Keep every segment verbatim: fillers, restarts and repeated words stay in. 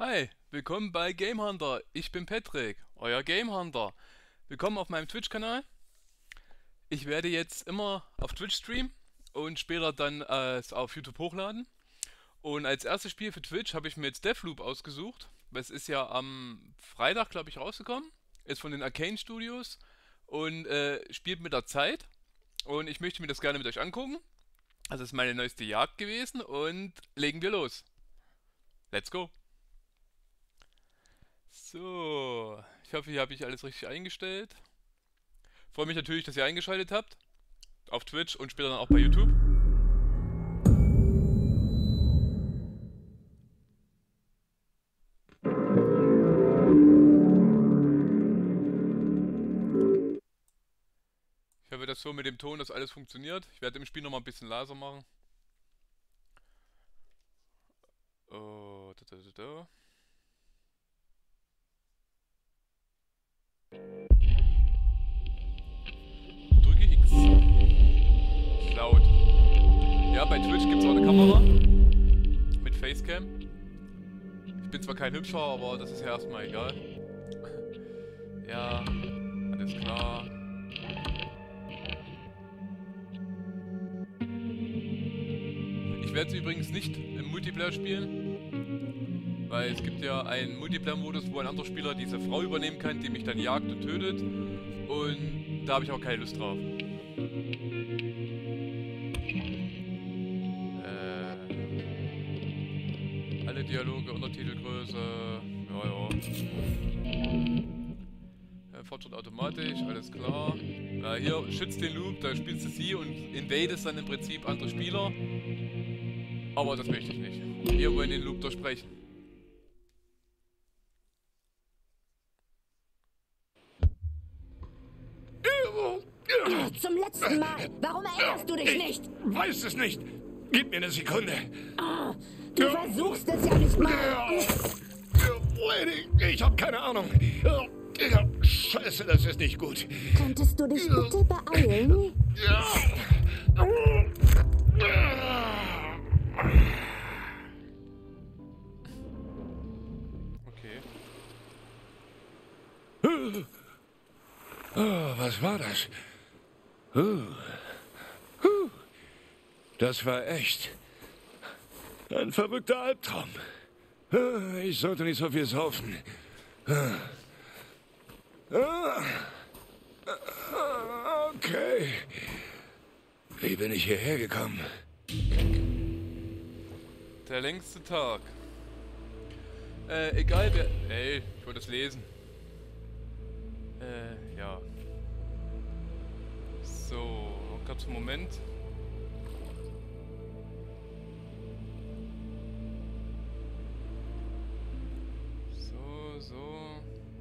Hi, willkommen bei Game Hunter. Ich bin Patrick, euer Game Hunter. Willkommen auf meinem Twitch-Kanal. Ich werde jetzt immer auf Twitch streamen und später dann äh, es auf YouTube hochladen. Und als erstes Spiel für Twitch habe ich mir jetzt Deathloop ausgesucht. Es ist ja am Freitag, glaube ich, rausgekommen. Ist von den Arcane Studios und äh, spielt mit der Zeit. Und ich möchte mir das gerne mit euch angucken. Das ist meine neueste Jagd gewesen und legen wir los. Let's go! So, ich hoffe, hier habe ich alles richtig eingestellt. Freue mich natürlich, dass ihr eingeschaltet habt. Auf Twitch und später dann auch bei YouTube. Ich hoffe, dass so mit dem Ton das alles funktioniert. Ich werde im Spiel nochmal ein bisschen leiser machen. Oh, da, da, da, da. Drücke X. Ist laut. Ja, bei Twitch gibt es auch eine Kamera. Mit Facecam. Ich bin zwar kein Hübscher, aber das ist ja erstmal egal. Ja, alles klar. Ich werde es übrigens nicht im Multiplayer spielen, weil es gibt ja einen Multiplayer-Modus, wo ein anderer Spieler diese Frau übernehmen kann, die mich dann jagt und tötet. Und da habe ich auch keine Lust drauf. Äh, alle Dialoge, Untertitelgröße, ja, ja. Äh, Fortschritt automatisch, alles klar. Äh, hier, schützt den Loop, da spielst du sie und invadest dann im Prinzip andere Spieler. Aber das möchte ich nicht. Wir wollen den Loop durchbrechen. Zum letzten Mal. Warum erinnerst du dich ich nicht? Weiß es nicht. Gib mir eine Sekunde. Oh, du versuchst es ja nicht mal. Lady, ich habe keine Ahnung. Scheiße, das ist nicht gut. Könntest du dich bitte beeilen? Okay. Oh, was war das? Huh. Huh. Das war echt ein verrückter Albtraum. Ich sollte nicht so viel saufen. Okay. Wie bin ich hierher gekommen? Der längste Tag. Äh, egal wer... Ey, ich wollte es lesen. Äh, ja. So, kurz einen Moment. So, so.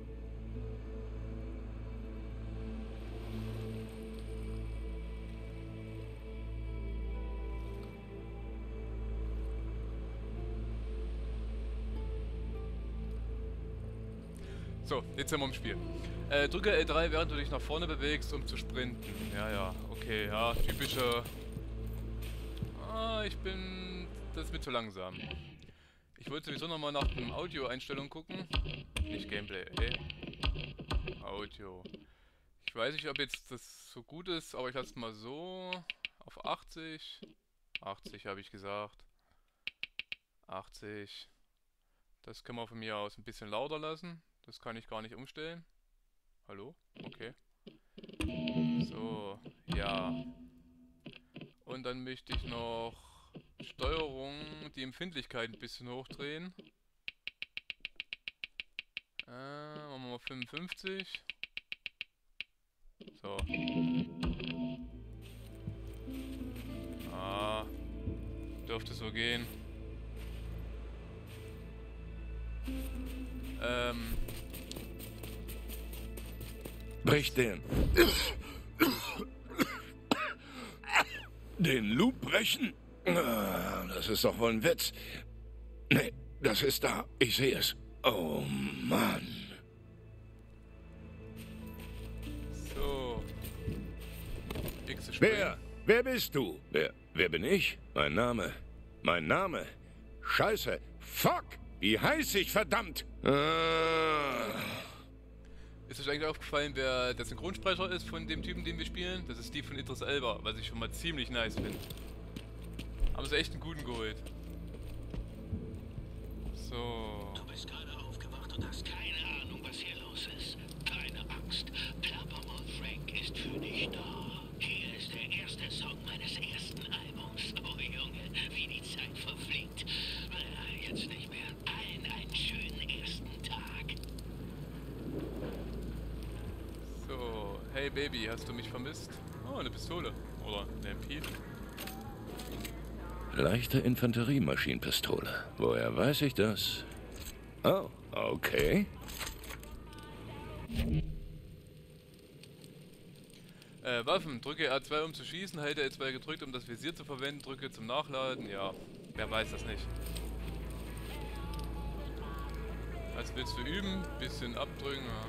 So, jetzt sind wir im Spiel. Äh, drücke L drei, während du dich nach vorne bewegst, um zu sprinten. Ja, ja, okay, ja, typische... Ah, ich bin... Das ist mir zu langsam. Ich wollte sowieso nochmal nach dem Audio-Einstellung gucken. Nicht Gameplay, ey. Audio. Ich weiß nicht, ob jetzt das so gut ist, aber ich lasse es mal so... Auf achtzig. achtzig habe ich gesagt. achtzig. Das können wir von mir aus ein bisschen lauter lassen. Das kann ich gar nicht umstellen. Hallo? Okay. So, ja. Und dann möchte ich noch Steuerung, die Empfindlichkeit ein bisschen hochdrehen. Äh, machen wir mal fünfundfünfzig. So. Ah, dürfte so gehen. Ähm... Brich den. Den Loop brechen? Ah, das ist doch wohl ein Witz. Nee, das ist da. Ich sehe es. Oh Mann. So. X zu springen. Wer? Wer bist du? Wer? Wer bin ich? Mein Name. Mein Name. Scheiße. Fuck. Wie heiß ich, verdammt! Ah. Ist euch eigentlich aufgefallen, wer der Synchronsprecher ist von dem Typen, den wir spielen? Das ist Steve von Idris Elba, was ich schon mal ziemlich nice finde. Haben sie echt einen guten geholt. So. Du bist gerade aufgewacht und hast keine Ahnung, was hier los ist. Keine Angst. Plappermouth Frank ist für dich da. Hier ist der erste Song meines ersten Albums. Oh Junge, wie die Zeit verfliegt. Äh, Jetzt nicht mehr. Allen einen schönen ersten Tag. So. Hey Baby, hast du mich vermisst? Oh, eine Pistole. Oder eine M P. Leichte Infanteriemaschinenpistole. Woher weiß ich das? Oh, okay. Äh, Waffen. Drücke R zwei, um zu schießen. Halte L zwei gedrückt, um das Visier zu verwenden. Drücke zum Nachladen. Ja, wer weiß das nicht. Was willst du üben? Bisschen abdrücken. Ja.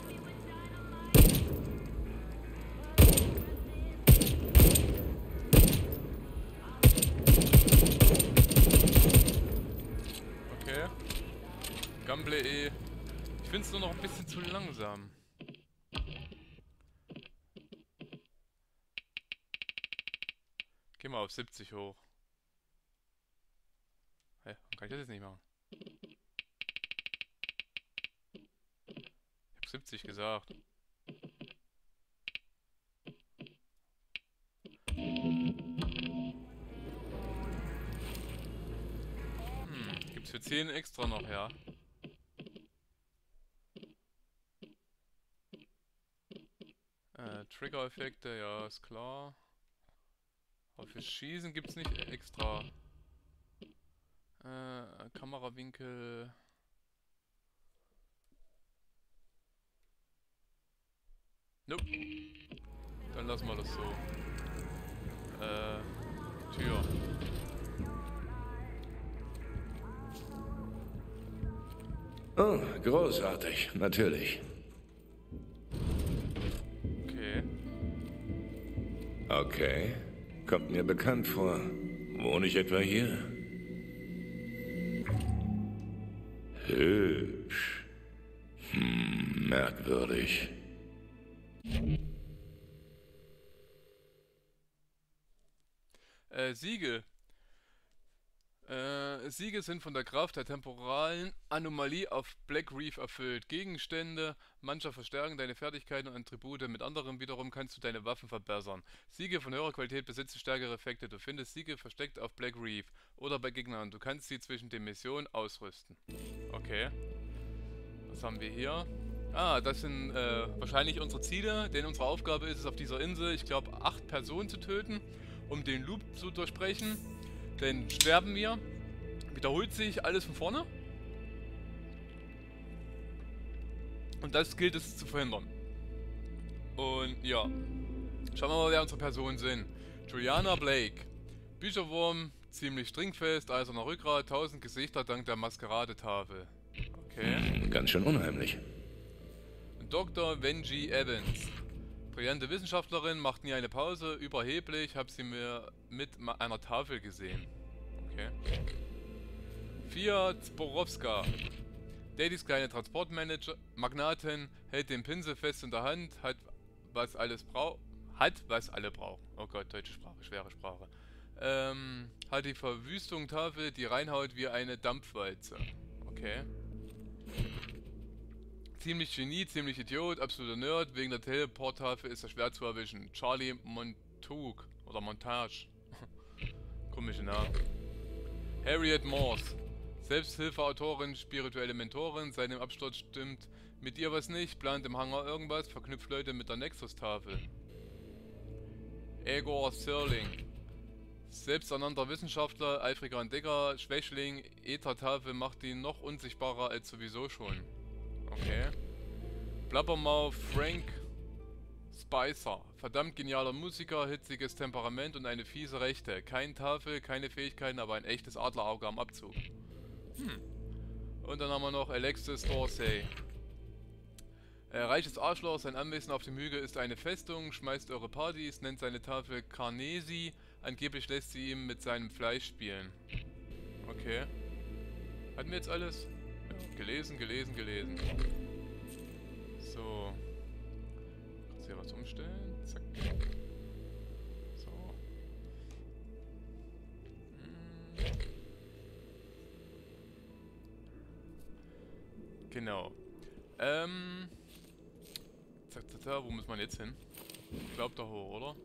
Okay. Gamble E. Ich finde es nur noch ein bisschen zu langsam. Geh mal auf siebzig hoch. Hä? Warum kann ich das jetzt nicht machen? Ich hab siebzig gesagt. Hm, gibt's für zehn extra noch, ja. Äh, Trigger-Effekte, ja, ist klar. Aber für Schießen gibt's nicht extra. Äh, Kamerawinkel. Nope. Dann lassen wir das so. Äh, Tür. Oh, großartig, natürlich. Okay. Okay. Kommt mir bekannt vor. Wohne ich etwa hier? Hübsch. Hm, merkwürdig. Äh, Siegel. Äh, Siegel sind von der Kraft der temporalen Anomalie auf Black Reef erfüllt. Gegenstände mancher verstärken deine Fertigkeiten und Attribute, mit anderen wiederum kannst du deine Waffen verbessern. Siegel von höherer Qualität besitzen stärkere Effekte. Du findest Siegel versteckt auf Black Reef oder bei Gegnern. Du kannst sie zwischen den Missionen ausrüsten. Okay. Was haben wir hier? Ah, das sind äh, wahrscheinlich unsere Ziele, denn unsere Aufgabe ist es, auf dieser Insel, ich glaube, acht Personen zu töten, um den Loop zu durchbrechen. Denn sterben wir, wiederholt sich alles von vorne. Und das gilt es zu verhindern. Und ja, schauen wir mal, wer unsere Personen sind. Juliana Blake, Bücherwurm, ziemlich trinkfest, eiserner Rückgrat, tausend Gesichter dank der Maskeradetafel. Okay. Hm, ganz schön unheimlich. Doktor Wenji Evans. Brillante Wissenschaftlerin, macht nie eine Pause, überheblich, hab sie mir mit einer Tafel gesehen. Okay. Fia Zborowska. Daddys kleine Transportmanager, Magnatin, hält den Pinsel fest in der Hand, hat was alles braucht, hat was alle brauchen. Oh Gott, deutsche Sprache, schwere Sprache. Ähm, hat die Verwüstung Tafel, die reinhaut wie eine Dampfwalze. Okay. Ziemlich Genie, ziemlich Idiot, absoluter Nerd, wegen der Teleporttafel ist er schwer zu erwischen. Charlie Montag oder Montage. Komische Name. Harriet Morse. Selbsthilfeautorin, spirituelle Mentorin, seit dem Absturz stimmt mit ihr was nicht, plant im Hangar irgendwas, verknüpft Leute mit der Nexus-Tafel. Egor Sirling. Selbsternannter Wissenschaftler, eifriger Entdecker, Schwächling, Äther-Tafel macht ihn noch unsichtbarer als sowieso schon. Okay. Blabbermouth Frank Spicer. Verdammt genialer Musiker, hitziges Temperament und eine fiese Rechte. Kein Tafel, keine Fähigkeiten, aber ein echtes Adlerauge am Abzug. Hm. Und dann haben wir noch Alexis Dorsey. Äh, reiches Arschloch, sein Anwesen auf dem Hügel ist eine Festung, schmeißt eure Partys, nennt seine Tafel Carnesi, angeblich lässt sie ihm mit seinem Fleisch spielen. Okay. Hatten wir jetzt alles? Ja, gelesen, gelesen, gelesen. So. Kannst hier was umstellen? Zack. So. Hm. Genau. Ähm. Zack, zack, zack. Wo muss man jetzt hin? Ich glaube da hoch, oder?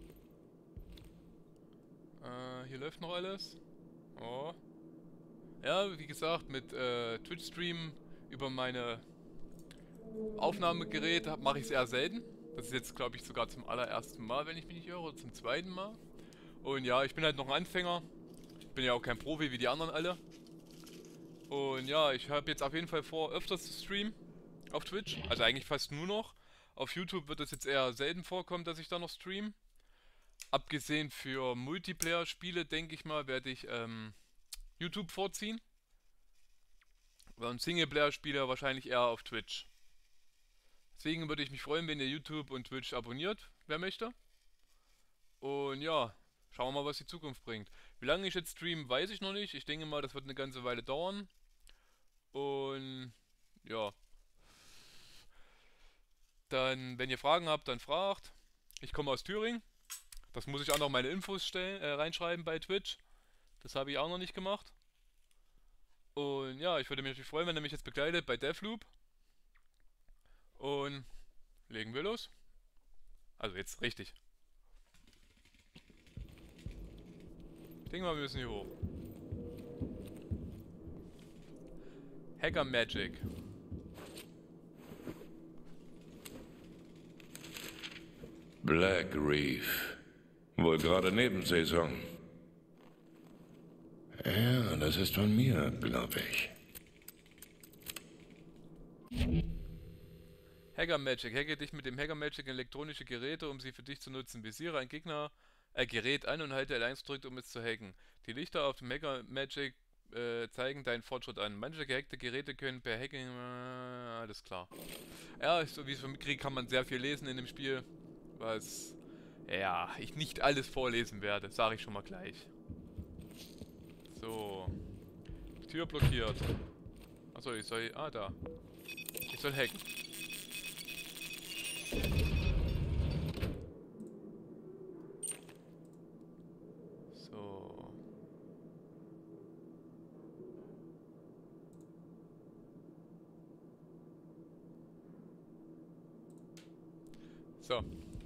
Äh, hier läuft noch alles. Oh. Ja, wie gesagt, mit äh, Twitch-Stream über meine Aufnahmegerät mache ich es eher selten. Das ist jetzt, glaube ich, sogar zum allerersten Mal, wenn ich mich nicht irre, oder zum zweiten Mal. Und ja, ich bin halt noch ein Anfänger. Ich bin ja auch kein Profi wie die anderen alle. Und ja, ich habe jetzt auf jeden Fall vor, öfters zu streamen auf Twitch. Also eigentlich fast nur noch. Auf YouTube wird es jetzt eher selten vorkommen, dass ich da noch streame. Abgesehen für Multiplayer-Spiele, denke ich mal, werde ich ähm, YouTube vorziehen. Und Singleplayer-Spiele wahrscheinlich eher auf Twitch. Deswegen würde ich mich freuen, wenn ihr YouTube und Twitch abonniert, wer möchte. Und ja, schauen wir mal, was die Zukunft bringt. Wie lange ich jetzt streame, weiß ich noch nicht. Ich denke mal, das wird eine ganze Weile dauern. Und ja. Dann, wenn ihr Fragen habt, dann fragt. Ich komme aus Thüringen. Das muss ich auch noch meine Infos stellen, äh, reinschreiben bei Twitch. Das habe ich auch noch nicht gemacht. Und ja, ich würde mich natürlich freuen, wenn ihr mich jetzt begleitet bei Deathloop. Und legen wir los. Also jetzt richtig. Ich denke mal, wir müssen hier hoch. Hacker Magic. Black Reef. Wohl gerade Nebensaison. Ja, das ist von mir, glaube ich. Hacker Magic. Hacke dich mit dem Hacker Magic in elektronische Geräte, um sie für dich zu nutzen. Visiere ein Gegner, äh, Gerät an und halte L eins gedrückt, um es zu hacken. Die Lichter auf dem Hacker Magic äh, zeigen deinen Fortschritt an. Manche gehackte Geräte können per Hacking... Äh, alles klar. Ja, so wie ich es mitkriege, kann man sehr viel lesen in dem Spiel. Was... Ja, ich nicht alles vorlesen werde, sage ich schon mal gleich. So. Tür blockiert. Achso, ich soll... Ah, da. Ich soll hacken. So. So.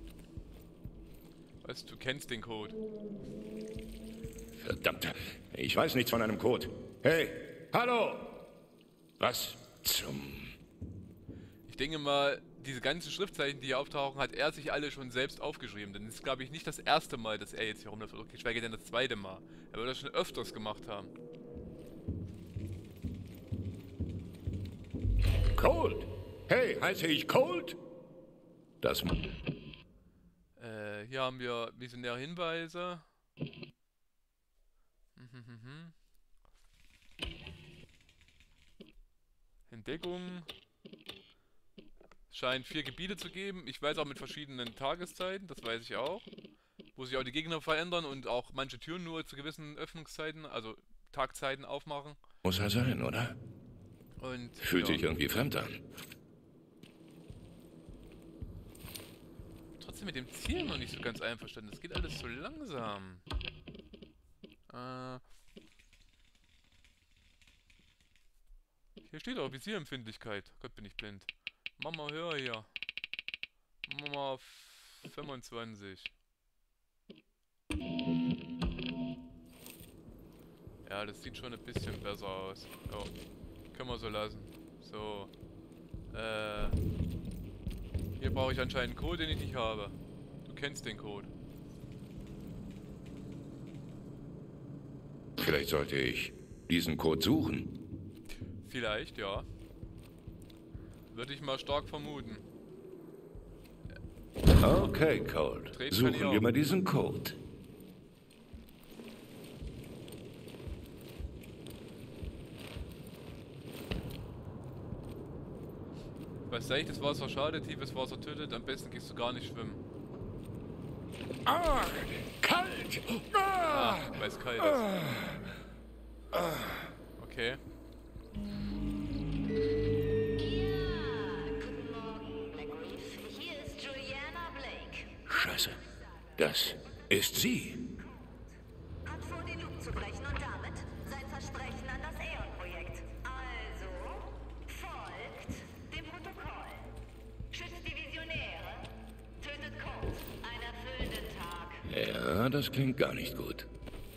Was, du kennst den Code. Verdammt, ich weiß nichts von einem Code. Hey, hallo! Was zum... Ich denke mal, diese ganzen Schriftzeichen, die hier auftauchen, hat er sich alle schon selbst aufgeschrieben. Denn es ist, glaube ich, nicht das erste Mal, dass er jetzt hier rumläuft, geschweige denn das zweite Mal. Er wird das schon öfters gemacht haben. Cold! Hey, heiße ich Cold? Das... Äh, hier haben wir visionäre Hinweise. Mhm. Entdeckung. Es scheint vier Gebiete zu geben. Ich weiß auch mit verschiedenen Tageszeiten, das weiß ich auch. Wo sich auch die Gegner verändern und auch manche Türen nur zu gewissen Öffnungszeiten, also Tagzeiten aufmachen. Muss er sein, oder? Und Fühlt ja, sich irgendwie fremd an. trotzdem mit dem Ziel noch nicht so ganz einverstanden. Das geht alles so langsam. Äh... Hier steht auch Visierempfindlichkeit. Gott, bin ich blind. Mach mal höher hier. Mach mal auf fünfundzwanzig. Ja, das sieht schon ein bisschen besser aus. Ja, können wir so lassen. So. Äh. Hier brauche ich anscheinend einen Code, den ich nicht habe. Du kennst den Code. Vielleicht sollte ich diesen Code suchen. Vielleicht, ja. Würde ich mal stark vermuten. Okay, Cold. Treten kann ich Suchen auch. wir mal diesen Code. Bei seichtes Wasser schadet, tiefes Wasser tötet, am besten gehst du gar nicht schwimmen. Ah, kalt! Ah, weil es kalt ist. Okay. Scheiße. Das ist sie. Hat vor, den Loop zu brechen und damit sein Versprechen an das Aeon-Projekt. Also folgt dem Protokoll. Schützt die Visionäre, tötet Colt. Einen erfüllenden Tag. Ja, das klingt gar nicht gut.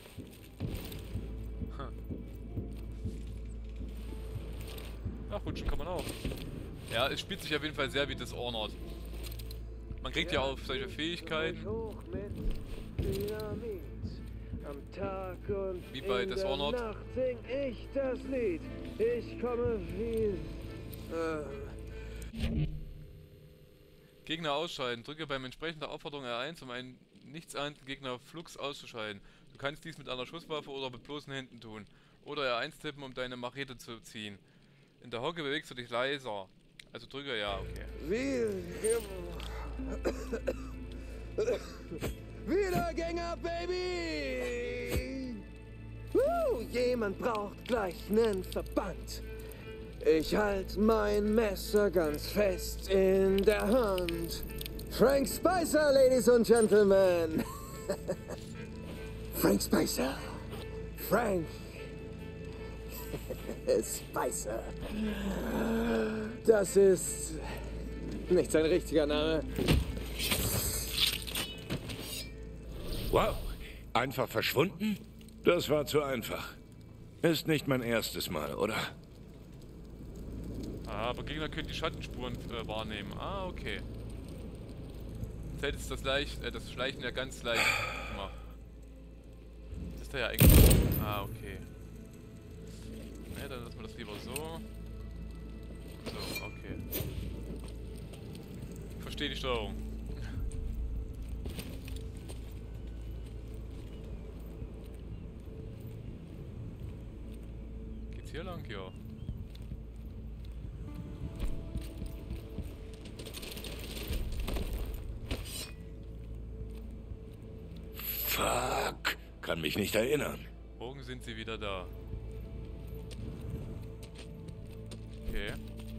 Ach, rutschen kann man auch. Ja, es spielt sich auf jeden Fall sehr wie Dishonored. Man kriegt ja auch solche Fähigkeiten. Hoch mit Dynamit. Am Tag und Wie bei in Dishonored. der Nacht sing ich das Lied. Ich komme wie... Äh. Gegner ausschalten. Drücke beim entsprechenden Aufforderung R eins, um einen nichtsahnenden Gegner flugs auszuschalten. Du kannst dies mit einer Schusswaffe oder mit bloßen Händen tun. Oder R eins tippen, um deine Machete zu ziehen. In der Hocke bewegst du dich leiser. Also drücke ja, okay. Wie... Wiedergänger, Baby! Uh, jemand braucht gleich nen Verband. Ich halt mein Messer ganz fest in der Hand. Frank Spicer, Ladies und Gentlemen. Frank Spicer. Frank Spicer. Das ist nicht sein richtiger Name. Wow, einfach verschwunden? Das war zu einfach. Ist nicht mein erstes Mal, oder? Ah, aber Gegner können die Schattenspuren äh, wahrnehmen. Ah, okay. Jetzt hätte es das, leicht, äh, das Schleichen ja ganz leicht gemacht. Das ist da ja eigentlich... Ah, okay. Ne, dann lassen wir das lieber so. So, okay. Ich verstehe die Steuerung. Geht's hier lang? Ja. Fuck, kann mich nicht erinnern. Morgen sind sie wieder da. Okay.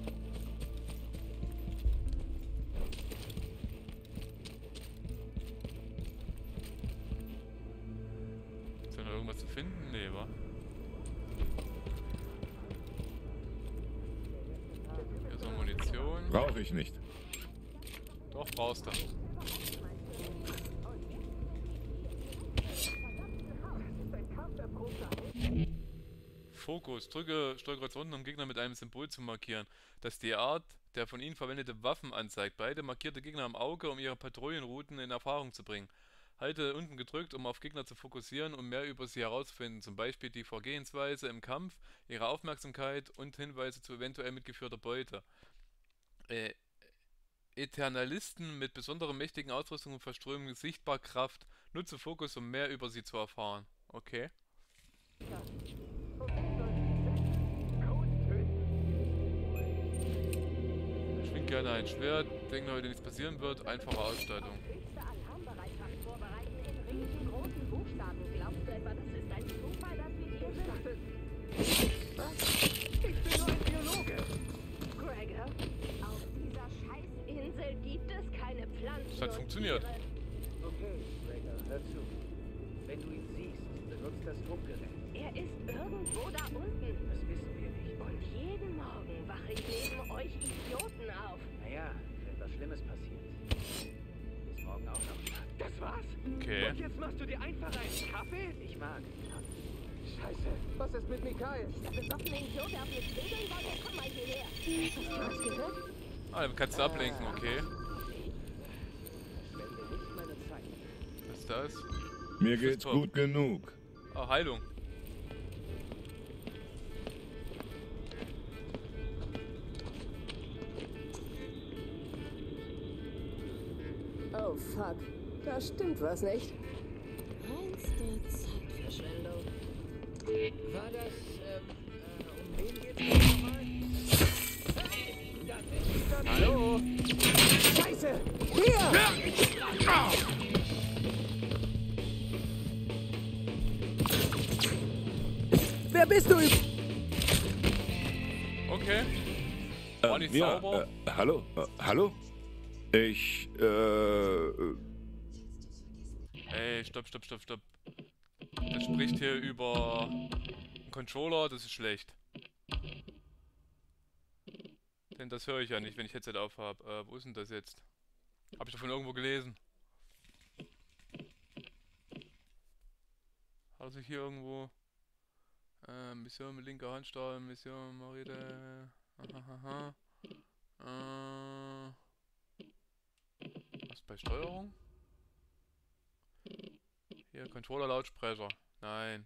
Ist da noch irgendwas zu finden? Nee, wa? Hier ist noch Munition. Brauche ich nicht. Doch, brauchst du. Fokus. Drücke Steuerkreuz unten, um Gegner mit einem Symbol zu markieren, das die Art der von ihnen verwendete Waffen anzeigt. Beide markierte Gegner am Auge, um ihre Patrouillenrouten in Erfahrung zu bringen. Halte unten gedrückt, um auf Gegner zu fokussieren, um mehr über sie herauszufinden, zum Beispiel die Vorgehensweise im Kampf, ihre Aufmerksamkeit und Hinweise zu eventuell mitgeführter Beute. Äh, Eternalisten mit besonderen mächtigen Ausrüstungen und verströmenden Sichtbarkraft. Nutze Fokus, um mehr über sie zu erfahren. Okay. Schwingt gerne ein Schwert. Denke heute nichts passieren wird. Einfache Ausstattung. Höchste Alarmbereitschaft vorbereiten in riesengroßen Buchstaben. Glaubst du etwa, das ist ein Zufall, dass wir hier sind? Was? Ich bin nur ein Biologe. Gregor, auf dieser Scheißinsel gibt es keine Pflanzen. Das hat funktioniert. Okay, Gregor, hör zu. Wenn du ihn siehst, benutzt das Funkgerät. Er ist irgendwo da unten. Das wissen wir nicht. Und jeden Morgen wache ich neben euch Idioten auf. Naja, wenn was Schlimmes passiert. Bis morgen auch noch. Das war's? Okay. Und jetzt machst du dir einfach einen Kaffee? Ich mag. Scheiße. Was ist mit Mikael? Der besoffene Idiot, der auf mich regeln wollte, komm mal hierher. Hast du was gehört? Ah, dann kannst du ablenken, okay. Verschwende nicht meine Zeit. Was ist das? Mir geht's top. gut genug. Ah, Heilung. Oh fuck, da stimmt was nicht. Reinste Zeitverschwendung. War das, ähm, äh, um wen geht's nochmal? Hey, das ist das... Hallo? Scheiße! Hier! Wer bist du? Okay. War nicht ja, sauber. äh, hallo? Äh, hallo? Ich, äh, Ey, stopp, stopp, stopp, stopp. Das spricht hier über einen Controller, das ist schlecht. Denn das höre ich ja nicht, wenn ich Headset aufhab. Äh, wo ist denn das jetzt? Hab ich davon irgendwo gelesen. Hat sich hier irgendwo... Äh, Mission mit linker Hand steuern, Mission Maride... Ahaha. Äh... Was bei Steuerung? Hier, Controller-Lautsprecher. Nein.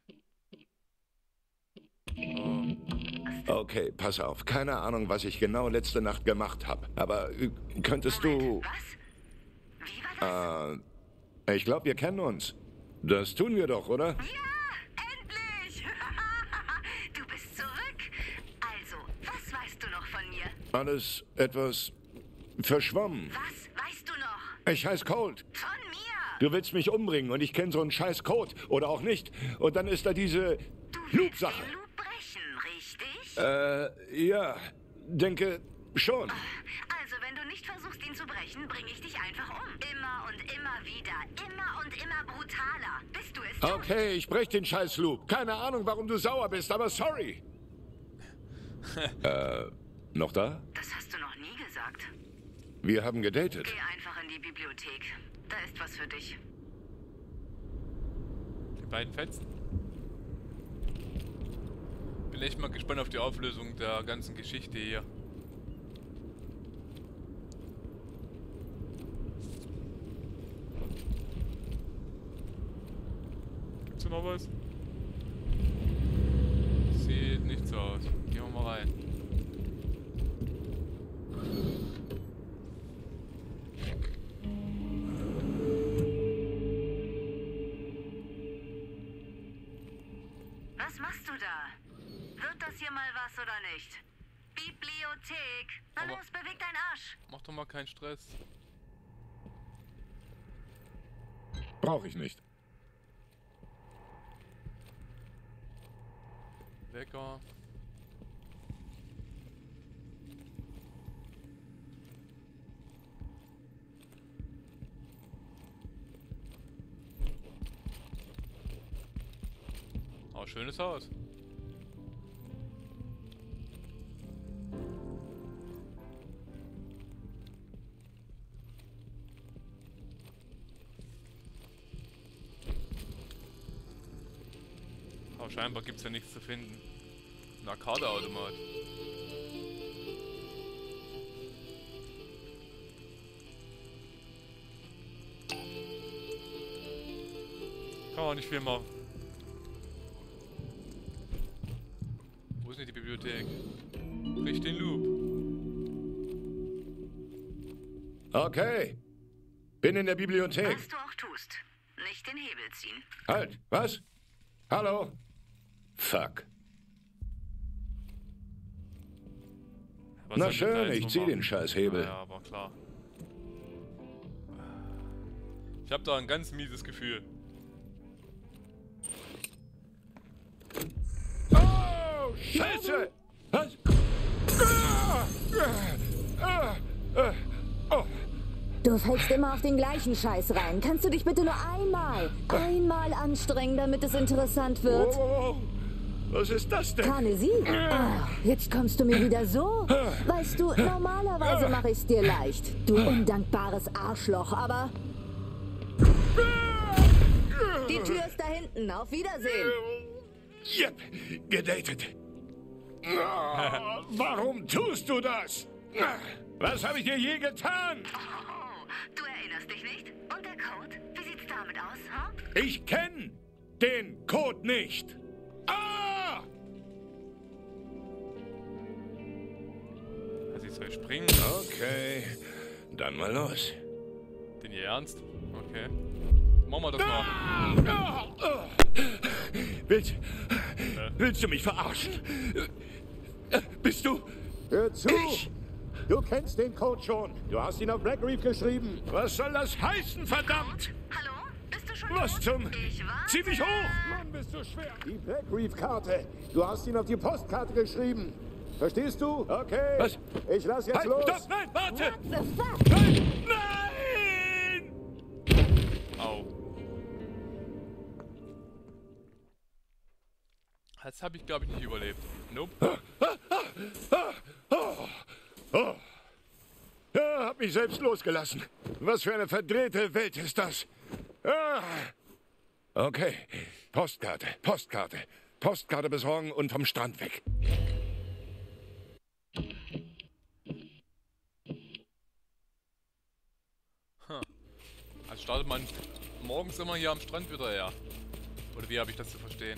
Oh. Okay, pass auf. Keine Ahnung, was ich genau letzte Nacht gemacht habe. Aber äh, könntest du... Was? Wie war das? Äh, ich glaube, wir kennen uns. Das tun wir doch, oder? Ja, endlich! Du bist zurück. Also, was weißt du noch von mir? Alles etwas verschwommen. Was weißt du noch? Ich heiße Colt. Von mir? Du willst mich umbringen und ich kenne so einen scheiß Code. Oder auch nicht. Und dann ist da diese Loop-Sache. Den Loop brechen, richtig? Äh, ja. Denke schon. Also, wenn du nicht versuchst, ihn zu brechen, bringe ich dich einfach um. Immer und immer wieder. Immer und immer brutaler. Bis du es tust. Okay, ich brech den scheiß Loop. Keine Ahnung, warum du sauer bist, aber sorry. äh, noch da? Das hast du noch nie gesagt. Wir haben gedatet. Geh einfach in die Bibliothek. Da ist was für dich. Die beiden Fetzen. Bin echt mal gespannt auf die Auflösung der ganzen Geschichte hier. Gibt's hier noch was? Sieht nicht so aus. Gehen wir mal rein. Was machst du da? Wird das hier mal was oder nicht? Bibliothek. Na Aber- los, beweg deinen Arsch. Mach doch mal keinen Stress. Brauche ich nicht. Wecker. Oh, schönes Haus. Aber scheinbar gibt es ja nichts zu finden. Ein Arcade-Automat. Kann man nicht viel machen. Wo ist denn die Bibliothek? Brich den Loop. Okay. Bin in der Bibliothek. Was du auch tust. Nicht den Hebel ziehen. Halt, was? Hallo? Fuck. Was Na soll ich denn da schön, jetzt ich noch zieh machen? den scheiß Hebel. Ja, aber klar. Ich hab da ein ganz mieses Gefühl. Oh, Scheiße! Was? Ah! Ah! Ah! Oh. Du fällst immer auf den gleichen Scheiß rein. Kannst du dich bitte nur einmal, einmal anstrengen, damit es interessant wird? Oh, oh, oh. Was ist das denn? Kanesi? Ah, jetzt kommst du mir wieder so? Weißt du, normalerweise mache ich es dir leicht. Du undankbares Arschloch, aber... Die Tür ist da hinten. Auf Wiedersehen. Yep, gedatet. Ah, warum tust du das? Ah, was habe ich dir je getan? Oh, du erinnerst dich nicht? Und der Code? Wie sieht's damit aus, ha? Ich kenne den Code nicht. Ah! Also ich soll springen? Okay, dann mal los. Den ihr ernst? Okay. Machen wir das mal. Ah, ah. Willst, willst du mich verarschen? Äh, Bist du... Hör zu! Ich? Du kennst den Code schon. Du hast ihn auf Black Reef geschrieben. Was soll das heißen, verdammt? Hallo? Bist du schon Was tot? zum... Ich warte. Zieh mich hoch! Mann, bist du schwer. Die Black Reef-Karte. Du hast ihn auf die Postkarte geschrieben. Verstehst du? Okay. Was? Ich lass jetzt Halt, los. stopp, nein, warte! The fuck? Nein! Nein! Au. Das habe ich, glaube ich, nicht überlebt. Nope. Oh. Ja, hab mich selbst losgelassen. Was für eine verdrehte Welt ist das? Ah. Okay, Postkarte, Postkarte. Postkarte besorgen und vom Strand weg. Hm. Also startet man morgens immer hier am Strand wieder her. Oder wie habe ich das zu verstehen?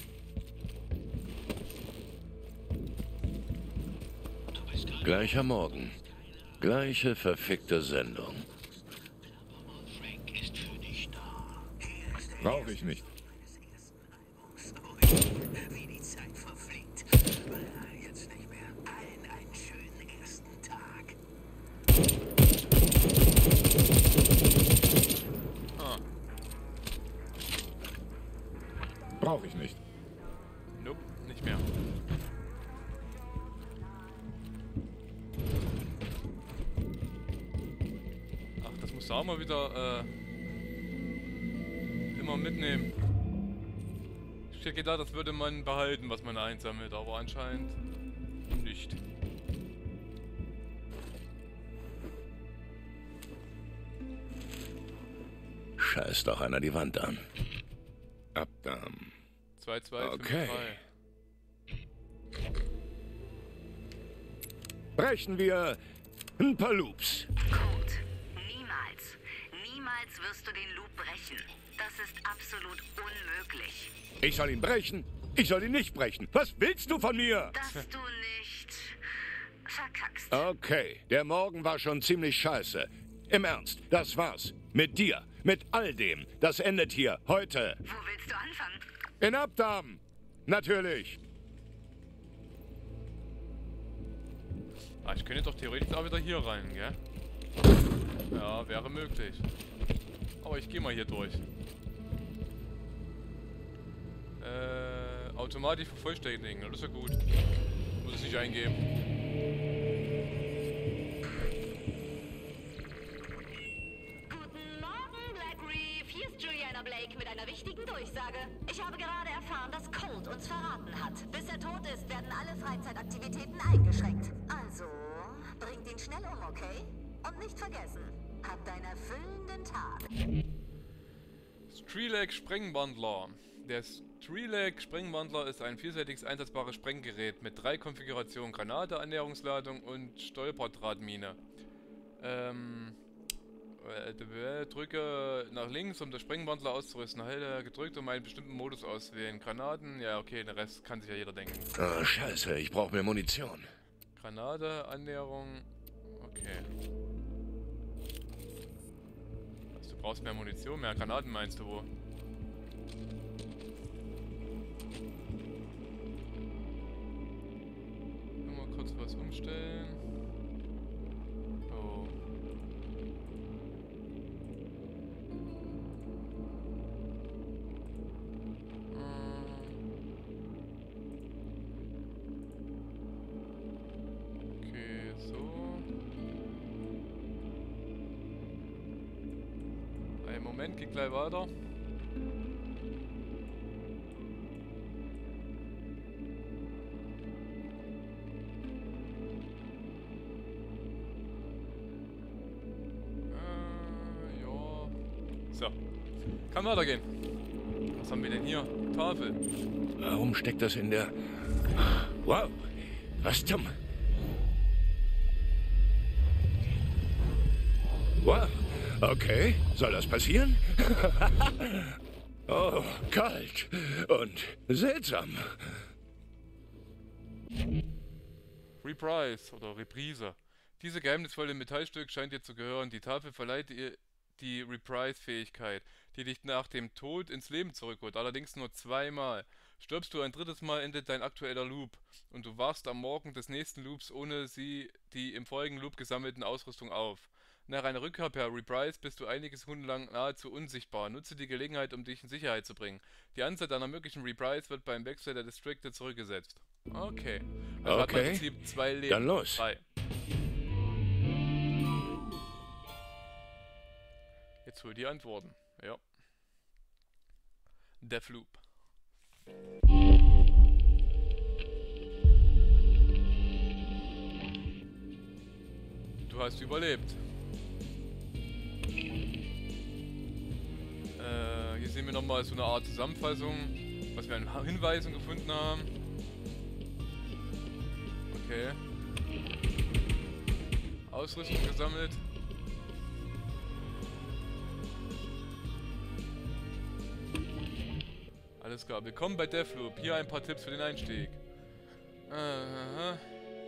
Gleicher Morgen. Gleiche verfickte Sendung. Frank ist für dich da. Brauche ich nicht. Wie die Zeit verfliegt. Jetzt nicht mehr. Allen einen schönen ersten Tag. Ah. Brauche ich nicht. Nope, nicht mehr. Ach, das muss auch mal wieder äh, immer mitnehmen. Ich hätte gedacht, das würde man behalten, was man einsammelt, aber anscheinend nicht. Scheiß doch einer die Wand an. Abdamm. zwei zwei fünf Okay. drei. Brechen wir ein paar Loops. Code. Niemals. Niemals wirst du den Loop brechen. Das ist absolut unmöglich. Ich soll ihn brechen. Ich soll ihn nicht brechen. Was willst du von mir? Dass du nicht verkackst. Okay, der Morgen war schon ziemlich scheiße. Im Ernst, das war's. Mit dir. Mit all dem. Das endet hier. Heute. Wo willst du anfangen? In Abdamm. Natürlich. Ah, ich könnte doch theoretisch auch wieder hier rein, gell? Ja, wäre möglich. Aber ich gehe mal hier durch. Äh, automatisch vervollständigen, das ist ja gut. Muss es nicht eingeben. Guten Morgen, Black Reef. Hier ist Juliana Blake mit einer wichtigen Durchsage. Ich habe gerade erfahren, dass Colt uns verraten hat. Bis er tot ist, werden alle Freizeitaktivitäten eingeschränkt. Also, bringt ihn schnell um, okay? Und nicht vergessen, habt einen erfüllenden Tag. Strelak Sprengwandler. Der Strelak Sprengwandler ist ein vielseitiges einsetzbares Sprenggerät mit drei Konfigurationen: Granate, Annäherungsladung und Stolperdrahtmine. Ähm, äh, drücke nach links, um das Sprengwandler auszurüsten. Halte gedrückt, um einen bestimmten Modus auszuwählen. Granaten, ja okay, den Rest kann sich ja jeder denken. Oh, scheiße, ich brauche mehr Munition. Granate, Annäherung, okay. Also, du brauchst mehr Munition, mehr Granaten meinst du wo? Mal kurz was umstellen. Oh. Okay, so. Einen Moment, geht gleich weiter. So, kann weitergehen. Was haben wir denn hier? Tafel. Warum steckt das in der... Wow, was zum... Wow, okay, soll das passieren? Oh, kalt und seltsam. Reprise oder Reprise. Diese geheimnisvolle Metallstück scheint dir zu gehören. Die Tafel verleiht ihr die Reprise-Fähigkeit, die dich nach dem Tod ins Leben zurückholt, allerdings nur zweimal. Stirbst du ein drittes Mal, endet dein aktueller Loop und du wachst am Morgen des nächsten Loops ohne sie die im folgenden Loop gesammelten Ausrüstung auf. Nach einer Rückkehr per Reprise bist du einige Sekunden lang nahezu unsichtbar. Nutze die Gelegenheit, um dich in Sicherheit zu bringen. Die Anzahl deiner möglichen Reprise wird beim Wechsel der Distrikte zurückgesetzt. Okay. Also hat man im Okay, Prinzip zwei Leben. dann los. Drei. Jetzt hol die Antworten. Ja. Deathloop. hast du überlebt. Äh, hier sehen wir nochmal so eine Art Zusammenfassung, was wir an Hinweisen gefunden haben. Okay. Ausrüstung gesammelt. Alles klar, willkommen bei Deathloop. Hier ein paar Tipps für den Einstieg. Aha.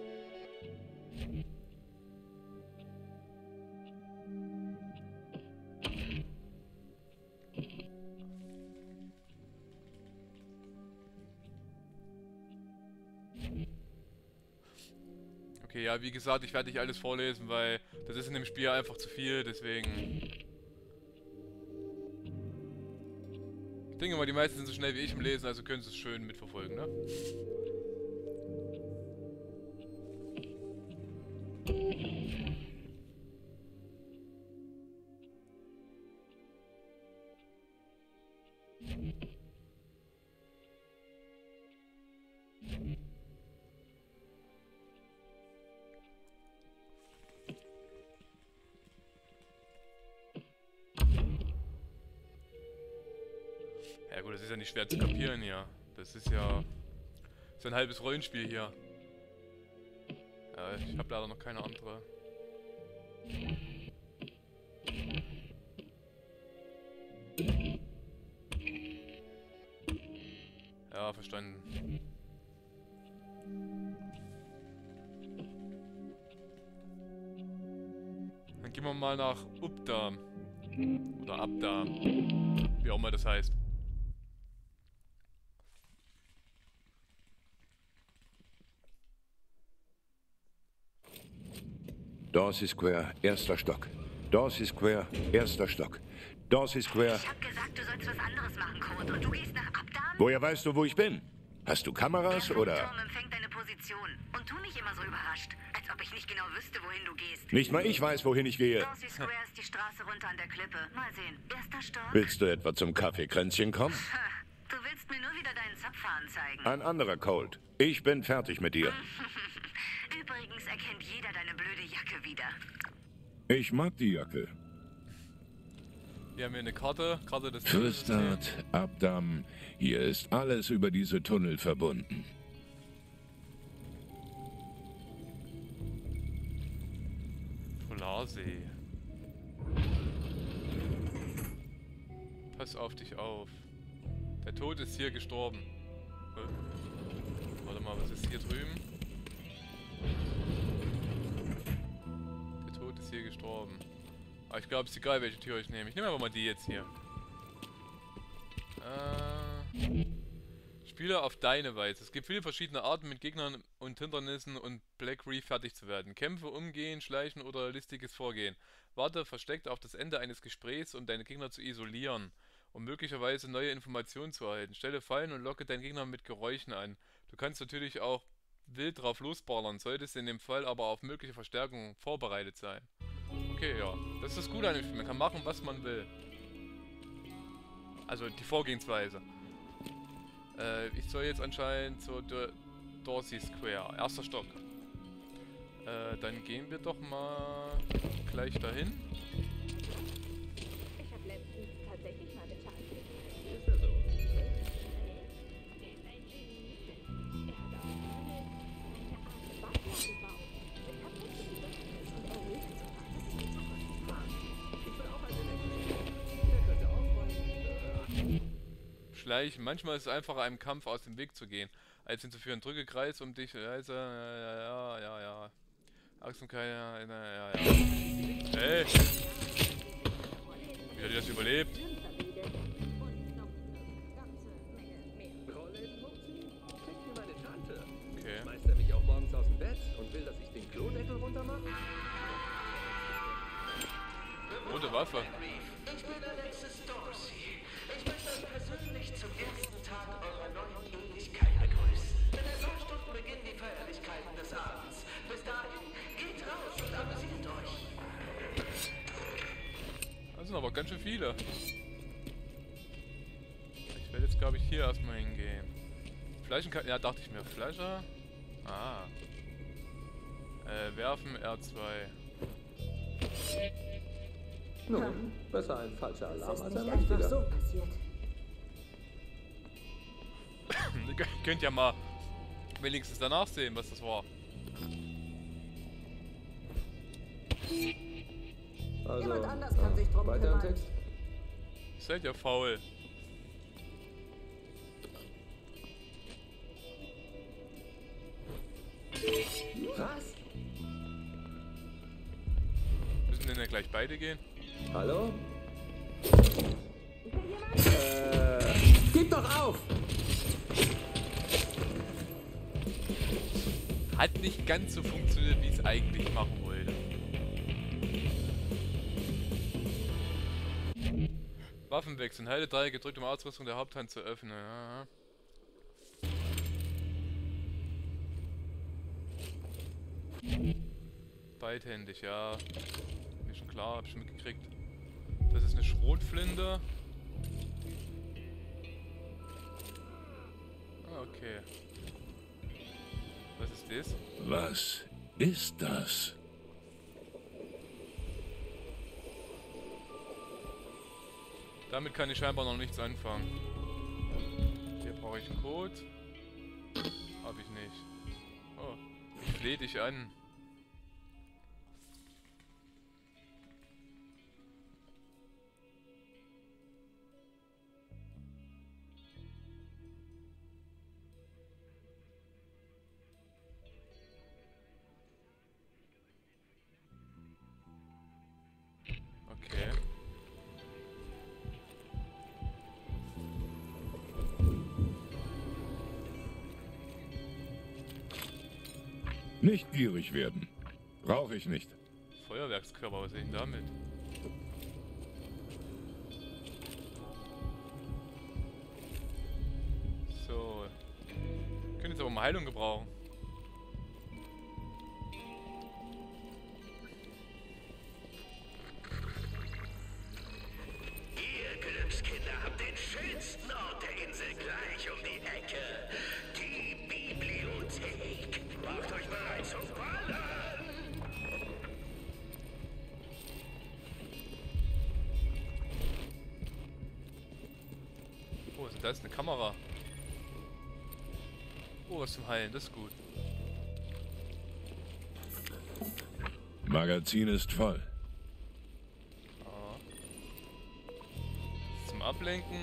Okay, ja, wie gesagt, ich werde nicht alles vorlesen, weil das ist in dem Spiel einfach zu viel, deswegen... Ich denke mal, die meisten sind so schnell wie ich im Lesen, also können sie es schön mitverfolgen, ne? Ja gut, das ist ja nicht schwer zu kapieren hier. Das ist ja... Das ist ein halbes Rollenspiel hier. Ja, ich habe leider noch keine andere. Ja, verstanden. Dann gehen wir mal nach Upda. Oder Abda. Wie auch immer das heißt. Dorsey Square, erster Stock. Dorsey Square, erster Stock. Dorsey Square... Ich hab gesagt, du sollst was anderes machen, Code. Und du gehst nach Abdan? Woher weißt du, wo ich bin? Hast du Kameras, Der oder... Turm empfängt deine Position. Und tu nicht immer so überrascht. Als ob ich nicht genau wüsste, wohin du gehst. Nicht mal ich weiß, wohin ich gehe. Dorsey Square ist die Straße runter an der Klippe. Mal sehen. Erster Stock? Willst du etwa zum Kaffeekränzchen kommen? Du willst mir nur wieder deinen Zapfhahn zeigen. Ein anderer Colt. Ich bin fertig mit dir. Übrigens erkennt jeder deine blöde Jacke wieder. Ich mag die Jacke. Wir haben hier eine Karte. Karte des Fürstart, Abdam. Hier ist alles über diese Tunnel verbunden. Polarsee. Pass auf dich auf. Der Tod ist hier gestorben. Äh, Warte mal, was ist hier drüben? Der Tod ist hier gestorben. Aber ich glaube, es ist egal, welche Tür ich nehme. Ich nehme einfach mal die jetzt hier. Äh, Spiele auf deine Weise. Es gibt viele verschiedene Arten, mit Gegnern und Hindernissen und Black Reef fertig zu werden. Kämpfe, Umgehen, Schleichen oder listiges Vorgehen. Warte versteckt auf das Ende eines Gesprächs, um deine Gegner zu isolieren, um möglicherweise neue Informationen zu erhalten. Stelle Fallen und locke deinen Gegner mit Geräuschen an. Du kannst natürlich auch wild drauf losballern, solltest in dem Fall aber auf mögliche Verstärkungen vorbereitet sein. Okay, ja. Das ist das Gute an dem Spiel. Man kann machen, was man will. Also die Vorgehensweise. Äh, ich soll jetzt anscheinend zur D Dorsey Square. Erster Stock. Äh, dann gehen wir doch mal gleich dahin. Ich habe letztens tatsächlich mal eine Chance. Ist er so? Er ist ein Genie. Er hat auch eine, eine Art Butler gebaut. Ich habe nicht gewusst, und er will es. Ich bin auch ein Elektriker. Der könnte aufräumen. Schleichen. Manchmal ist es einfacher, einem Kampf aus dem Weg zu gehen, als ihn zu führen. Drücke Kreis, um dich leise. Ja, ja, ja, ja. Achsen keine. Ja, ja, ja. Hey! Wie hat ihr das überlebt? Rollläden hochziehen? Schick mir meine Tante. Okay. Schmeißt er mich auch morgens aus dem Bett und will, dass ich den Klodeckel runtermache? Rote Waffe. Ich bin Alexis Dorsey. Ich möchte euch persönlich zum ersten Tag eurer neuen Ewigkeit begrüßen. In ein paar Stunden beginnen die Feierlichkeiten des Abends. Bis dahin, geht raus und amüsiert euch. Das sind aber ganz schön viele. Ich werde jetzt, glaube ich, hier erstmal hingehen. Fleischen kann... Ja, dachte ich mir. Fleischer. Ah. Äh, werfen R zwei. Nun, besser ein falscher Alarm Das ist als nicht ein einfach richtiger. so passiert. Ihr könnt ja mal wenigstens danach sehen, was das war. Also, Jemand anders kann sich drum weiter im kümmern. Text. Ihr seid ja faul. Was? Müssen denn ja gleich beide gehen? Hallo? Äh, gib doch auf! Hat nicht ganz so funktioniert, wie ich es eigentlich machen wollte. Waffen wechseln. Halte drei gedrückt, um Ausrüstung der Haupthand zu öffnen. Aha. Beidhändig, ja. Mir schon klar, hab ich schon mitgekriegt. Das ist eine Schrotflinte. Ah, okay. Was ist das? Was ist das? Damit kann ich scheinbar noch nichts anfangen. Hier brauche ich einen Code. Hab ich nicht. Oh, ich flehe dich an. Okay. Nicht gierig werden. Brauche ich nicht. Feuerwerkskörper, was ist denn damit? So. Wir können jetzt aber mal Heilung gebrauchen. Ihr Glückskinder habt den schönsten Ort der Insel gleich um die Ecke. Die Bibliothek. Macht euch bereit zum Ballern! Oh, was ist denn das? Eine Kamera. Oh, was zum Heilen, das ist gut. Magazin ist voll. Ah. Zum Ablenken.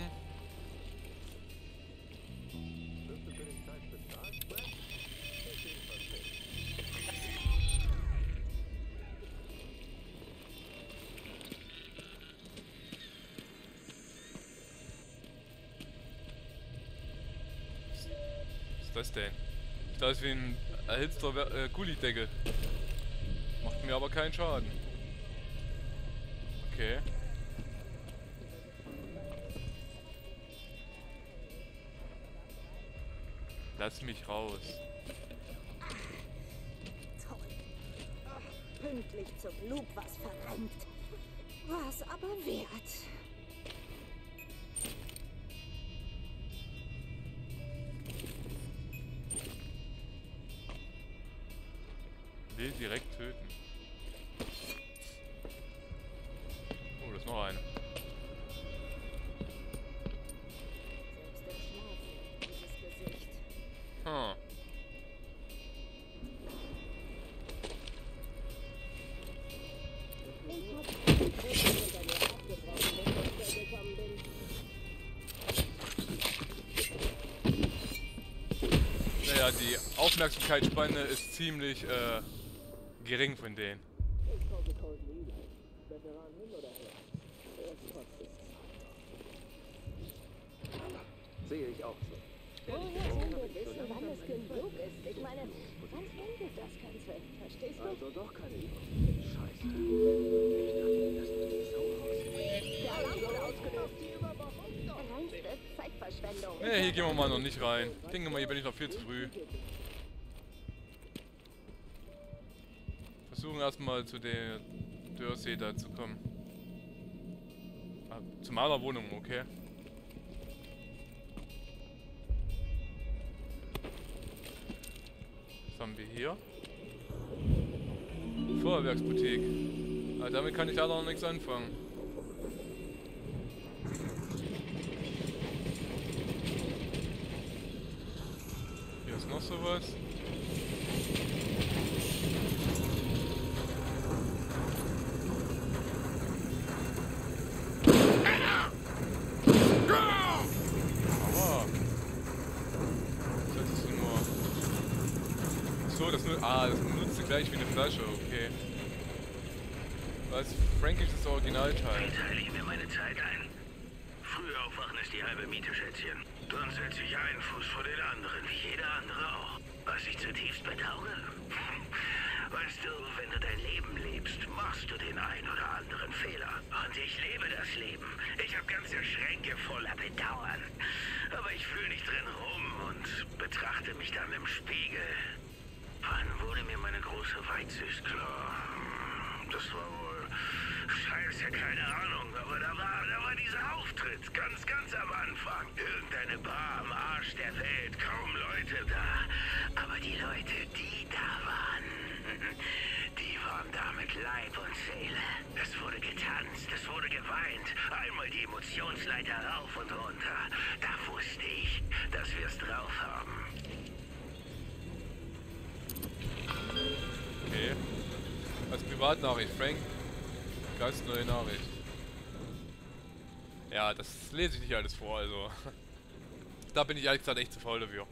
Was ist das denn? Das ist wie ein erhitzter äh, Gullideckel. Macht mir aber keinen Schaden. Okay. Lass mich raus. Toll. Pünktlich zum Loop was verrenkt. War's aber wert. Will direkt töten. Oh, das ist noch eine. Selbst im Schlaf dieses Gesicht. Hm. Naja, die Aufmerksamkeitsspanne ist ziemlich äh, gering von denen. Sehe ich auch so. Woher sollen wir wissen, wann es genug ist? Ich meine, wann endet das Ganze? Verstehst du? Also doch keine Überwachung. Scheiße. Ich dachte, das würde so aussehen. Der Alarm wurde ausgelöst. Reinste Zeitverschwendung. Ne, hier gehen wir mal noch nicht rein. Ich denke mal, hier bin ich noch viel zu früh. Versuchen erstmal zu der Dörrsee da zu kommen. Ah, zu meiner Wohnung, okay. Was haben wir hier? Feuerwerksboutique. Na, damit kann ich leider noch nichts anfangen. Hier ist noch sowas. So, das nur. Ah, das nutzt sie gleich wie eine Flasche, okay. Was? Frank ist das Originalteil. Teile ich mir meine Zeit ein. Früh aufwachen ist die halbe Miete, Schätzchen. Dann setze ich einen Fuß vor den anderen, wie jeder andere auch. Was ich zutiefst bedauere. Weißt du, wenn du dein Leben lebst, machst du den ein oder anderen Fehler. Und ich lebe das Leben. Ich habe ganze Schränke voller Bedauern. Aber ich fühle nicht drin rum und betrachte mich dann im Spiegel. Wann wurde mir meine große Weitsicht klar? Das war wohl... Scheiße, keine Ahnung, aber da war, da war dieser Auftritt, ganz, ganz am Anfang. Irgendeine Bar am Arsch der Welt, kaum Leute da. Aber die Leute, die da waren, die waren da mit Leib und Seele. Es wurde getanzt, es wurde geweint, einmal die Emotionsleiter rauf und runter. Da wusste ich, dass wir es drauf haben. Okay. Als Privatnachricht, Frank. Ganz neue Nachricht. Ja, das lese ich nicht alles vor, also. Da bin ich ehrlich gesagt echt zu faul dafür.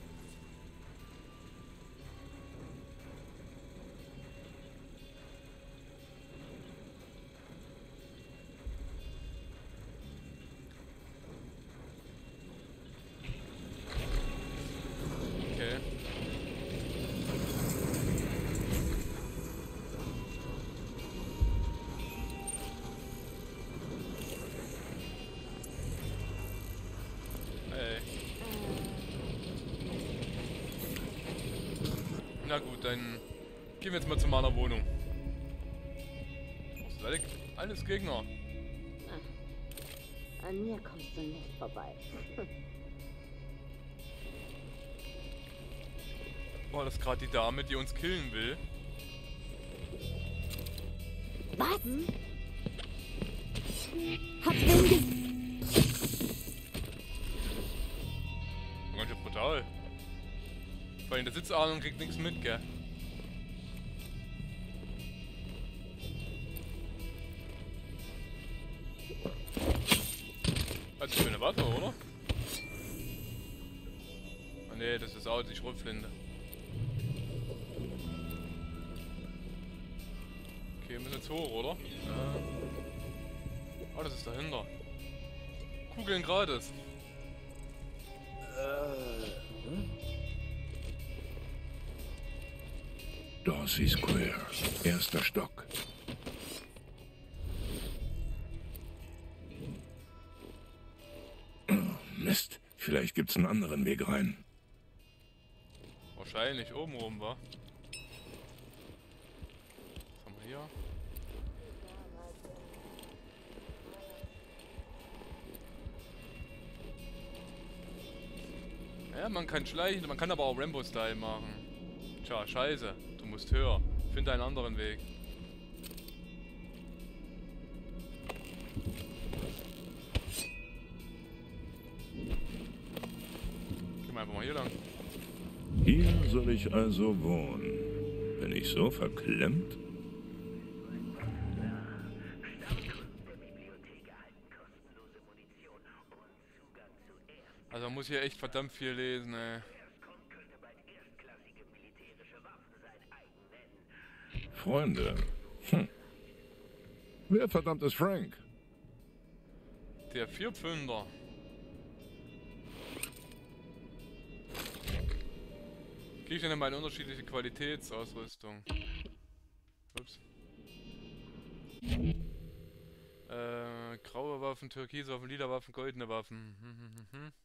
Okay. Na gut, dann gehen wir jetzt mal zu meiner Wohnung. Was ist alles, alles Gegner? Ach, an mir kommst du nicht vorbei. War das gerade die Dame, die uns killen will? Was? Hab wen ge... Ganz schön brutal. Weil in der Sitzahnung kriegt nichts mit, gell? Hat sie schöne Waffe, oder? Ah ne, das ist auch die Schrotflinte. Okay, wir müssen jetzt hoch, oder? Ja. Oh, das ist dahinter. Kugeln gratis. Äh, hm? Dorsey Square, erster Stock. Oh, Mist, vielleicht gibt's einen anderen Weg rein. Wahrscheinlich oben rum, wa? Was haben wir hier? Ja, man kann schleichen, man kann aber auch Rambo-Style machen. Tja, scheiße. Du musst höher. Find einen anderen Weg. Gehen wir einfach mal hier lang. Hier soll ich also wohnen. Bin ich so verklemmt? Also man muss hier echt verdammt viel lesen, ey. Freunde. Hm. Wer verdammt ist Frank? Der Vierpfünder. Gegenstände haben eine unterschiedliche Qualitätsausrüstung. Ups. Äh, graue Waffen, türkise Waffen, lila Waffen, goldene Waffen. Hm, hm, hm, hm.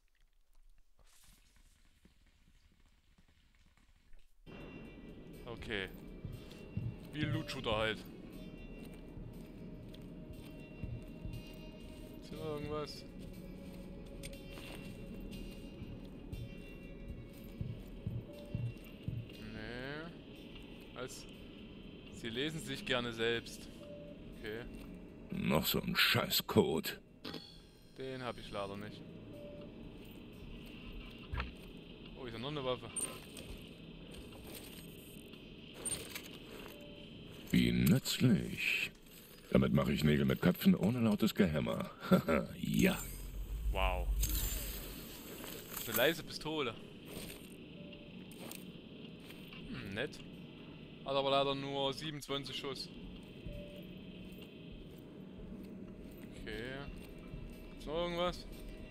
Okay. Wie ein Loot-Shooter halt. Ist hier irgendwas? Nee. Als Sie lesen sich gerne selbst. Okay. Noch so ein Scheißcode. Den habe ich leider nicht. Oh, ist ja noch eine Waffe. Wie nützlich. Damit mache ich Nägel mit Köpfen ohne lautes Gehämmer. Haha, ja. Wow. Das ist eine leise Pistole. Hm, nett. Hat aber leider nur siebenundzwanzig Schuss. Okay. Ist noch irgendwas?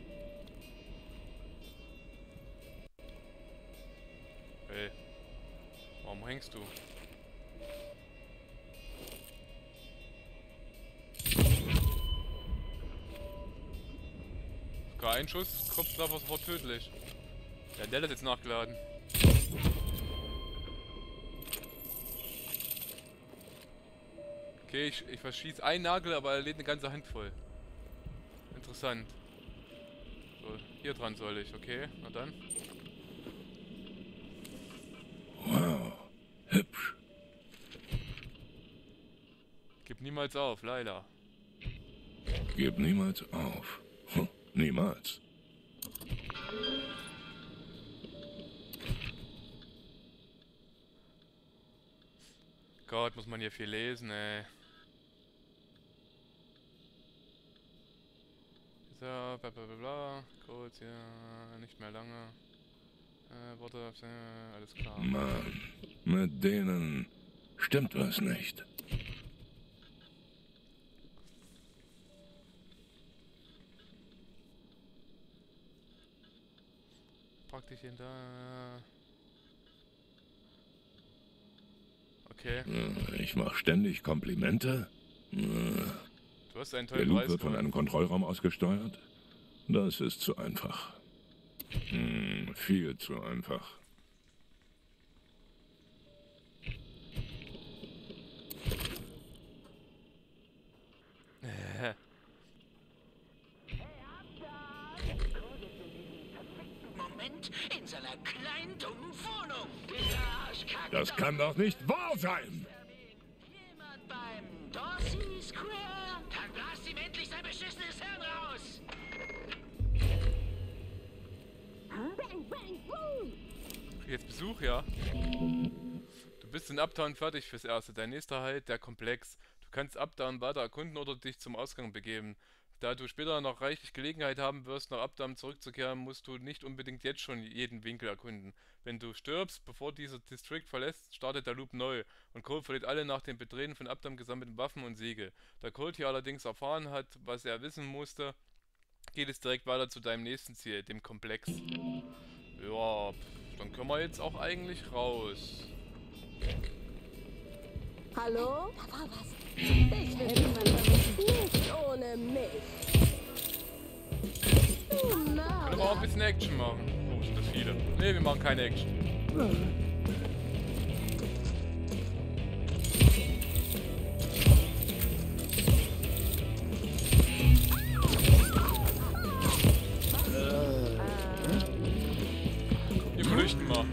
Hey. Warum hängst du? Sogar ein Schuss, Kopftreffer sofort tödlich. Ja, der ist jetzt nachgeladen. Okay, ich, ich verschieße einen Nagel, aber er lädt eine ganze Hand voll. Interessant. So, hier dran soll ich, okay, na dann. Wow, hübsch. Gib niemals auf, leider. Gib niemals auf. Hm, niemals. Gott, muss man hier viel lesen, ey. So, bla bla bla bla. Kurz, ja, nicht mehr lange. Äh, Worte, äh, alles klar. Mann, mit denen stimmt was nicht. Praktisch in da. Okay. Ich mach ständig Komplimente. Du hast einen Der tollen Loop Preis wird von einem Kontrollraum ausgesteuert. Das ist zu einfach. Hm, viel zu einfach. Moment, in seiner kleinen, dummen Wohnung. Dieser Arschkacke. Das kann doch nicht wahr sein! Jemand beim Dorsey Square? Dann blast ihm endlich sein beschissenes Hirn raus. Bang, bang, boom! Jetzt Besuch, ja. Du bist in Uptown fertig fürs Erste. Dein nächster Halt, der Komplex. Du kannst Uptown weiter erkunden oder dich zum Ausgang begeben. Da du später noch reichlich Gelegenheit haben wirst, nach Uptown zurückzukehren, musst du nicht unbedingt jetzt schon jeden Winkel erkunden. Wenn du stirbst, bevor dieser District verlässt, startet der Loop neu und Cole verliert alle nach dem Betreten von Uptown gesammelten Waffen und Siege. Da Cole hier allerdings erfahren hat, was er wissen musste, geht es direkt weiter zu deinem nächsten Ziel, dem Komplex. Ja, dann können wir jetzt auch eigentlich raus. Hallo? Da war was. Ich will nicht ohne mich. Du Können wir auch ein Mörder. bisschen Action machen. Oh, sind das viele. Ne, wir machen keine Action. Wir flüchten mal.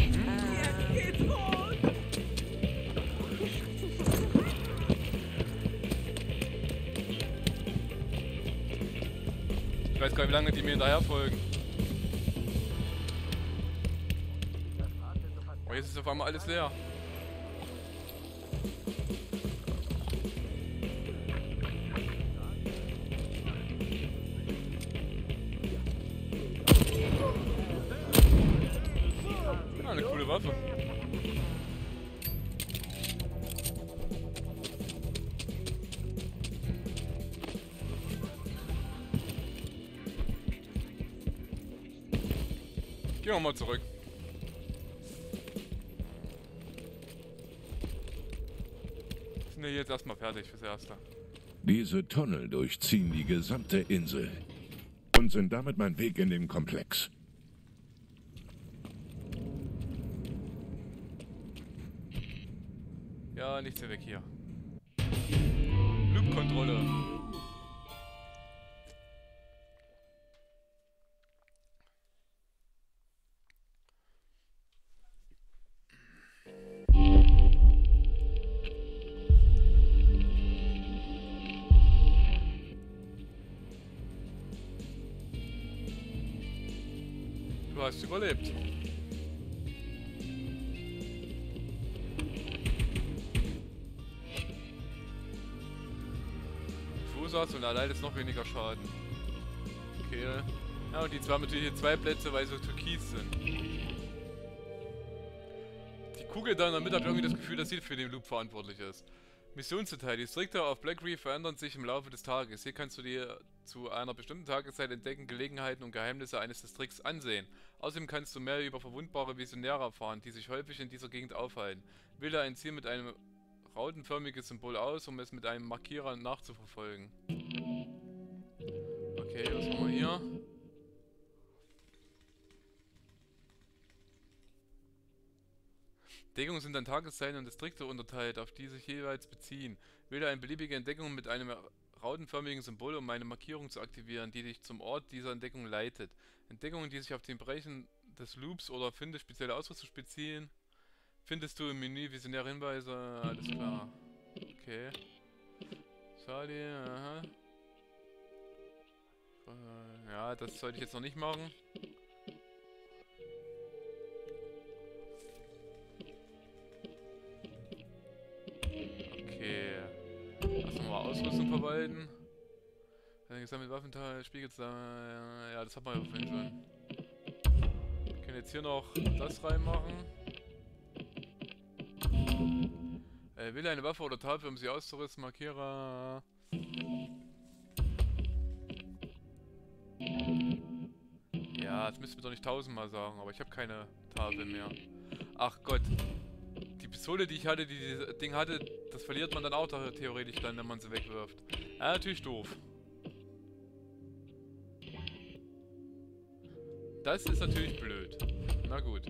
Ich weiß gar nicht, wie lange die mir hinterher folgen. Oh, jetzt ist auf einmal alles leer. Ah, eine coole Waffe. Gehen wir mal zurück. Sind wir jetzt erstmal fertig fürs Erste. Diese Tunnel durchziehen die gesamte Insel und sind damit mein Weg in den Komplex. Ja, nichts mehr weg hier. Loop-Kontrolle. hast überlebt. Fußarzt und allein ist noch weniger Schaden. Okay. Ja, und die zwei haben natürlich hier zwei Plätze, weil sie so türkis sind. Die Kugel da in der Mitte hat irgendwie das Gefühl, dass sie für den Loop verantwortlich ist. Missionsdetail. Die Distrikte auf Black Reef verändern sich im Laufe des Tages. Hier kannst du dir zu einer bestimmten Tageszeit entdecken, Gelegenheiten und Geheimnisse eines Distrikts ansehen. Außerdem kannst du mehr über verwundbare Visionäre erfahren, die sich häufig in dieser Gegend aufhalten. Wähle ein Ziel mit einem rautenförmiges Symbol aus, um es mit einem Markierer nachzuverfolgen. Okay, was haben wir hier? Entdeckungen sind an Tageszeiten und Distrikte unterteilt, auf die sich jeweils beziehen. Wähle eine beliebige Entdeckung mit einem rautenförmigen Symbol, um eine Markierung zu aktivieren, die dich zum Ort dieser Entdeckung leitet. Entdeckungen, die sich auf den Bereichen des Loops oder finde spezielle Ausrüstung beziehen, findest du im Menü visionäre Hinweise. Alles klar. Okay. Sali, aha. Ja, das sollte ich jetzt noch nicht machen. Okay. Lass mal Ausrüstung verwalten. Gesammelt Waffenteil, Spiegel, ja, das hat man ja vorhin schon. Wir können jetzt hier noch das reinmachen. Äh, wähle eine Waffe oder Tafel, um sie auszurüsten. Markierer. Ja, das müssten wir doch nicht tausendmal sagen, aber ich habe keine Tafel mehr. Ach Gott. Die Pistole, die ich hatte, die dieses Ding hatte, das verliert man dann auch theoretisch dann, wenn man sie wegwirft. Ja, natürlich doof. Das ist natürlich blöd. Na gut.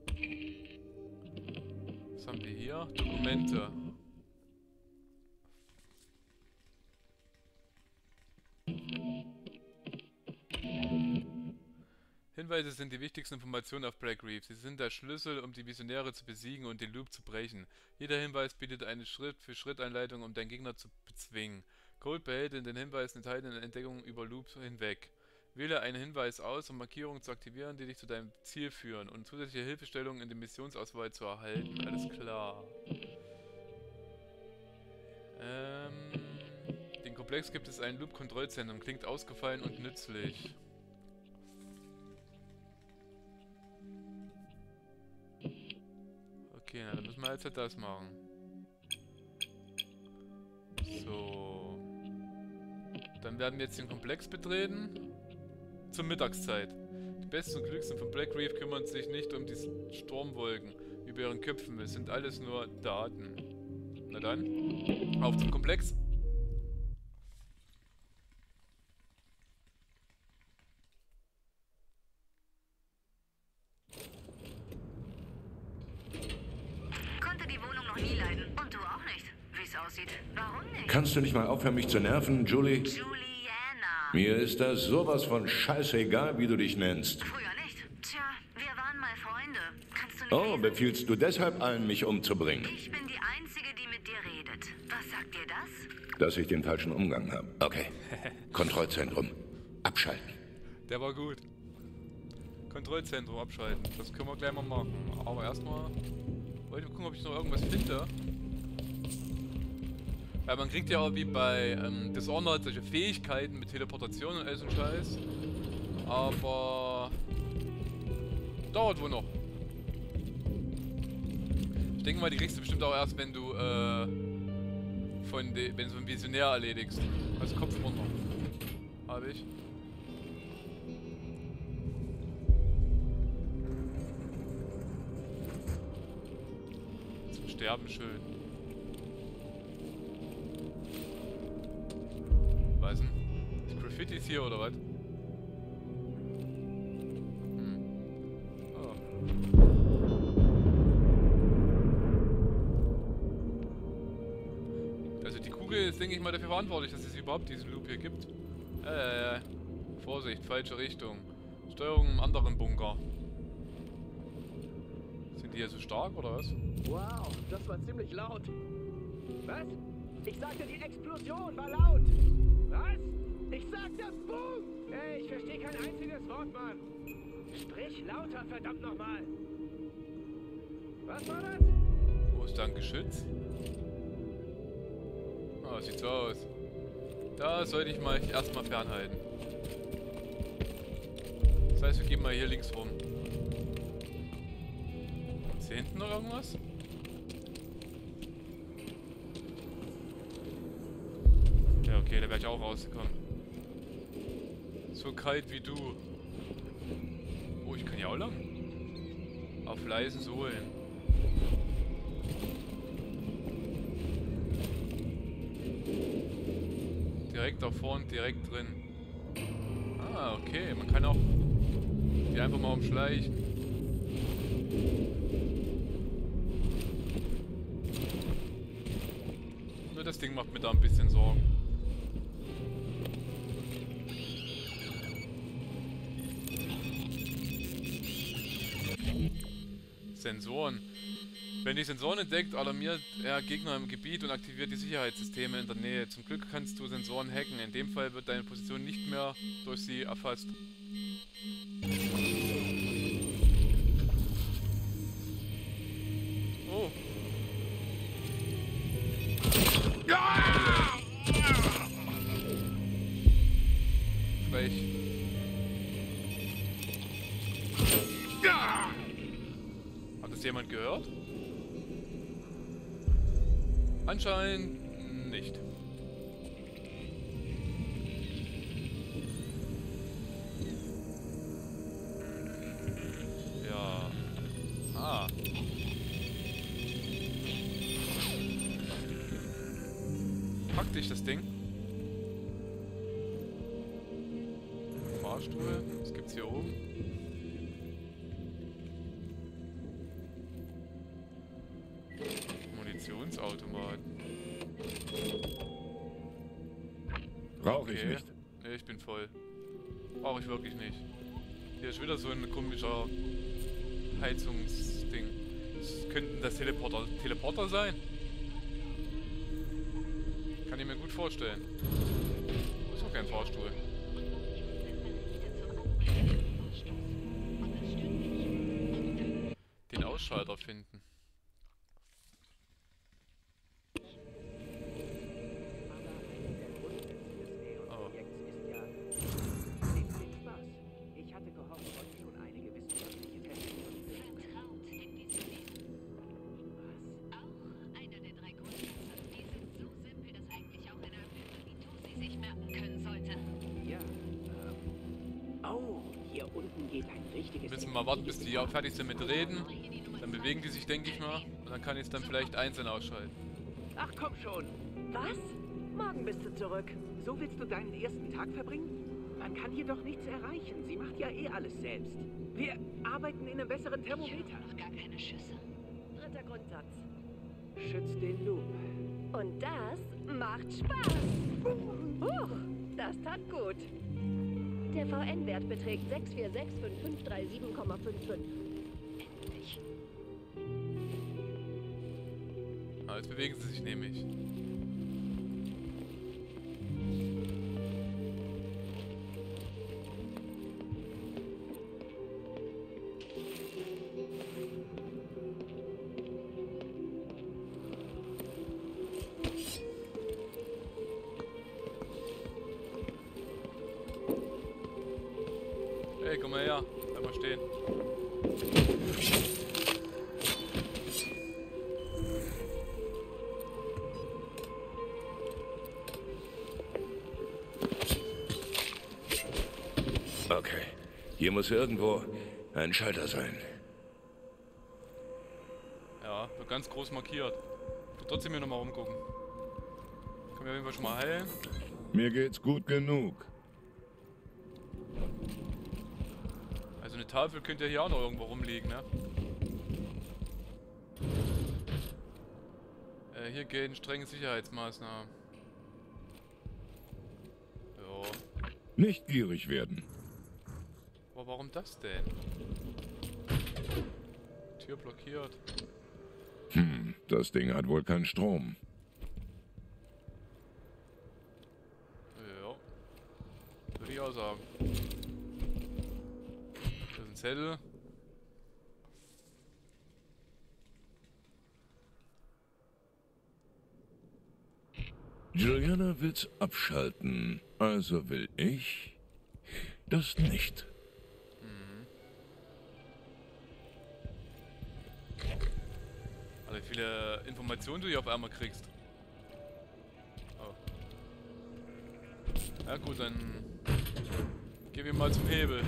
Was haben wir hier? Dokumente. Hinweise sind die wichtigsten Informationen auf Black Reef. Sie sind der Schlüssel, um die Visionäre zu besiegen und den Loop zu brechen. Jeder Hinweis bietet eine Schritt-für-Schritt-Anleitung, um deinen Gegner zu bezwingen. Code behält in den Hinweisen enthaltene Entdeckungen über Loops hinweg. Wähle einen Hinweis aus, um Markierungen zu aktivieren, die dich zu deinem Ziel führen und zusätzliche Hilfestellungen in der Missionsauswahl zu erhalten. Alles klar. Ähm, den Komplex gibt es ein Loop-Kontrollzentrum. Klingt ausgefallen und nützlich. Okay, na, dann müssen wir jetzt halt das machen. So. Dann werden wir jetzt den Komplex betreten. Zur Mittagszeit. Die Besten und Klügsten von Black Reef kümmern sich nicht um die Sturmwolken über ihren Köpfen. Es sind alles nur Daten. Na dann, auf zum Komplex. Konnte die Wohnung noch nie leiden. Und du auch nicht, wie es aussieht. Warum nicht? Kannst du nicht mal aufhören, mich zu nerven, Julie? Juliana. Mir ist das sowas von scheißegal, wie du dich nennst. Früher nicht. Tja, wir waren mal Freunde. Kannst du nicht Oh, lesen? befiehlst du deshalb allen, mich umzubringen? Ich bin die Einzige, die mit dir redet. Was sagt dir das? Dass ich den falschen Umgang habe. Okay. Kontrollzentrum. Abschalten. Der war gut. Kontrollzentrum abschalten. Das können wir gleich mal machen. Aber erstmal wollte ich mal gucken, ob ich noch irgendwas finde. Weil man kriegt ja auch wie bei ähm, Dishonored solche Fähigkeiten mit Teleportation und all so ein Scheiß. Aber dauert wohl noch. Ich denke mal, die kriegst du bestimmt auch erst, wenn du äh, von de wenn du so einen Visionär erledigst. Also Kopf runter. Habe ich. Zum Sterben schön. Was denn? Die Graffitis hier oder was? Hm. Oh. Also die Kugel ist, denke ich mal, dafür verantwortlich, dass es überhaupt diesen Loop hier gibt. Äh, Vorsicht, falsche Richtung. Steuerung im anderen Bunker. Sind die hier so stark oder was? Wow, das war ziemlich laut. Was? Ich sagte, die Explosion war laut. Was? Ich sagte Boom! Ey, ich verstehe kein einziges Wort, Mann. Sprich lauter, verdammt nochmal! Was war das? Wo ist da ein Geschütz? Ah, sieht so aus. Da sollte ich mal erstmal fernhalten. Das heißt, wir gehen mal hier links rum. Ist hier hinten noch irgendwas? Ja, okay, da wäre ich auch rausgekommen. So kalt wie du. Oh, ich kann hier auch lang. Auf leisen Sohlen. Direkt da vorne, direkt drin. Ah, okay. Man kann auch die einfach mal umschleichen. Nur das Ding macht mir da ein bisschen Sorgen. Sensoren. Wenn die Sensoren entdeckt, alarmiert er Gegner im Gebiet und aktiviert die Sicherheitssysteme in der Nähe. Zum Glück kannst du Sensoren hacken. In dem Fall wird deine Position nicht mehr durch sie erfasst. Oh. Frech. Hat das jemand gehört? Anscheinend nicht. Ja. Ah. Praktisch das Ding. Fahrstuhl. Was gibt's hier oben? Munitionsautomat. Brauche ich Okay. nicht. Nee, ich bin voll. Brauche ich wirklich nicht. Hier ist wieder so ein komischer Heizungsding. Das könnten das Teleporter, Teleporter sein? Kann ich mir gut vorstellen. Ist doch kein Fahrstuhl. Den Ausschalter finden. Oh. Ich hatte gehofft, heute schon einige wissenschaftliche Tests Vertraut in diese Wesen. Was? Auch einer der drei Grundsätze. Die sind so simpel, dass eigentlich auch eine Erfindung wie du sie sich merken können sollte. Ja. Ähm. Oh, hier unten geht ein richtiges... Müssen wir mal warten, bis die auch fertig sind mit Reden. Dann bewegen die sich, denke ich mal. Und dann kann ich es dann vielleicht einzeln ausschalten. Ach komm schon. Was? Morgen bist du zurück. So willst du deinen ersten Tag verbringen? Man kann hier doch nichts erreichen. Sie macht ja eh alles selbst. Wir arbeiten in einem besseren Ich habe Thermometer. noch gar keine Schüsse. Dritter Grundsatz. Schützt den Loop. Und das macht Spaß. Huch, das tat gut. Der V N-Wert beträgt sechs vier sechs fünf fünf drei sieben Komma fünf fünf. Endlich. Ah, jetzt bewegen sie sich nämlich. Hey, komm mal her. Bleib mal stehen. Okay. Hier muss irgendwo ein Schalter sein. Ja, wird ganz groß markiert. Ich will trotzdem hier nochmal rumgucken. Können wir auf jeden Fall schon mal heilen. Mir geht's gut genug. Also eine Tafel könnte ja hier auch noch irgendwo rumliegen, ne? Äh, hier gehen strenge Sicherheitsmaßnahmen. Ja. Nicht gierig werden. Aber warum das denn? Tür blockiert. Hm, das Ding hat wohl keinen Strom. Ja. Würde ich auch sagen. Das ist ein Zettel. Juliana will's abschalten, also will ich das nicht. Also wie viele Informationen du hier auf einmal kriegst. Oh. Ja gut, dann gehen wir mal zum Hebel.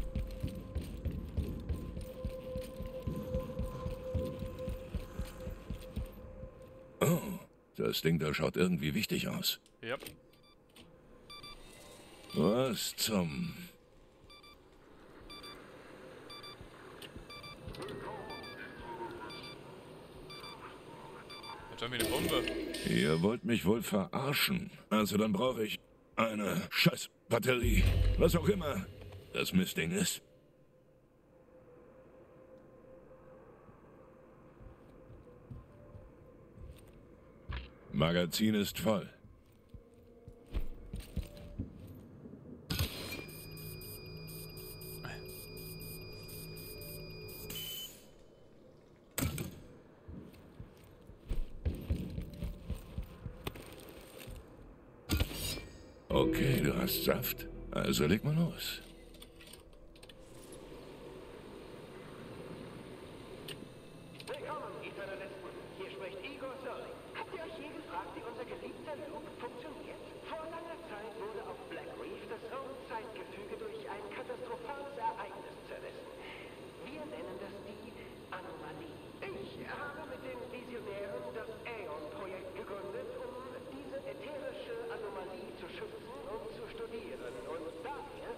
Oh, das Ding da schaut irgendwie wichtig aus. Ja. Was zum... Jetzt haben wir eine Bombe. Ihr wollt mich wohl verarschen. Also dann brauche ich eine Scheißbatterie. Was auch immer das Mistding ist. Magazin ist voll. Okay, du hast Saft. Also leg mal los. Willkommen, Eternalisten. Hier spricht Igor Sterling. Habt ihr euch je gefragt, wie unser geliebter Loop funktioniert? Vor langer Zeit wurde auf Black Reef das Raumzeitgefüge durch ein katastrophales Ereignis zerrissen. Wir nennen das die Anomalie. Ich habe mit den Visionären das Aeon-Projekt gegründet, um diese ätherische Anomalie zu schützen und zu studieren. Und dafür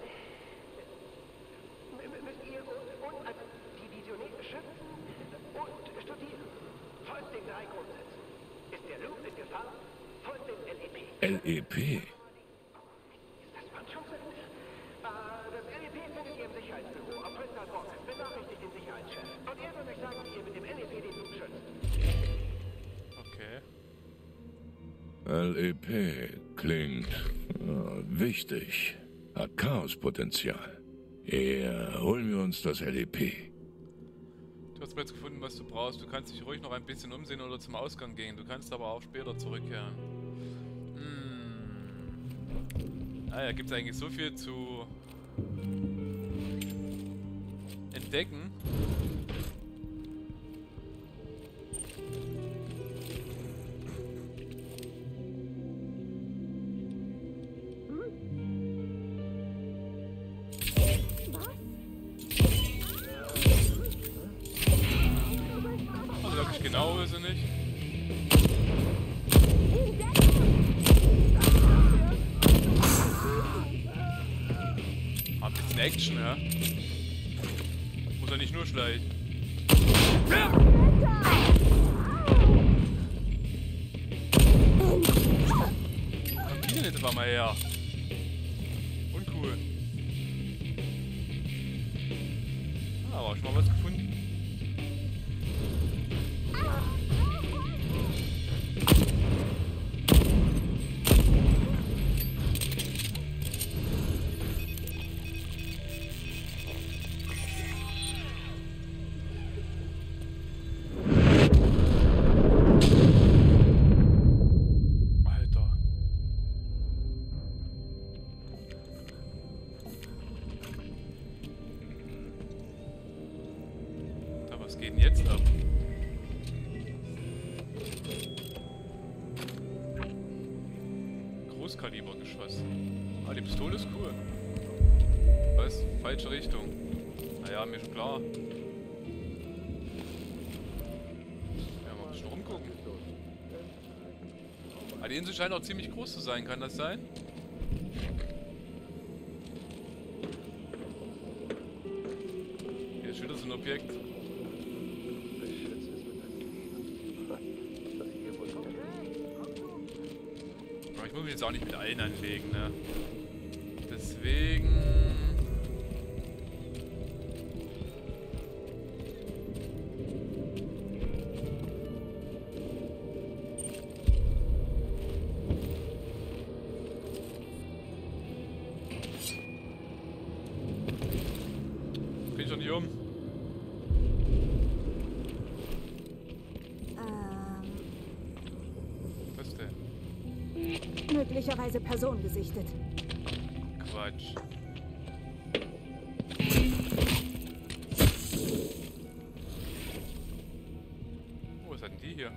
müsst ihr und, und also die Visionäre schützen und studieren. Folgt den drei Grundsätzen. Ist der Loop in Gefahr? Folgt dem L E P. L E P? Ist das Band schon zu Ende? Äh, das L E P findet ihr im Sicherheitsbüro auf Crystal Rock. Benachrichtigt den Sicherheitschef. Und er wird euch sagen, wie ihr mit dem L E P den Loop schützt. Okay. L E P klingt äh, wichtig. Hat Chaospotenzial. Ja, holen wir uns das L E P. Du hast bereits gefunden, was du brauchst. Du kannst dich ruhig noch ein bisschen umsehen oder zum Ausgang gehen. Du kannst aber auch später zurückkehren. Hm. Ah ja, gibt es eigentlich so viel zu entdecken. Also wirklich genau ist er nicht. Ah, ein bisschen Action, ja. Muss er nicht nur schleichen. Kommt die denn jetzt einfach mal her? Uncool. Ah, aber schon mal was gefunden. Alter. Da, was geht denn jetzt ab? Großkalibergeschoss. Ah, die Pistole ist cool. Was? Falsche Richtung. Naja, mir schon klar. Ja, mal ein bisschen rumgucken. Ah, die Insel scheint auch ziemlich groß zu sein, kann das sein? Hier ist wieder so ein Objekt. Aber ich muss mich jetzt auch nicht mit allen anlegen, ne? Deswegen... Krieg ich doch nicht um. möglicherweise Person gesichtet. Quatsch. Oh, was hatten die hier?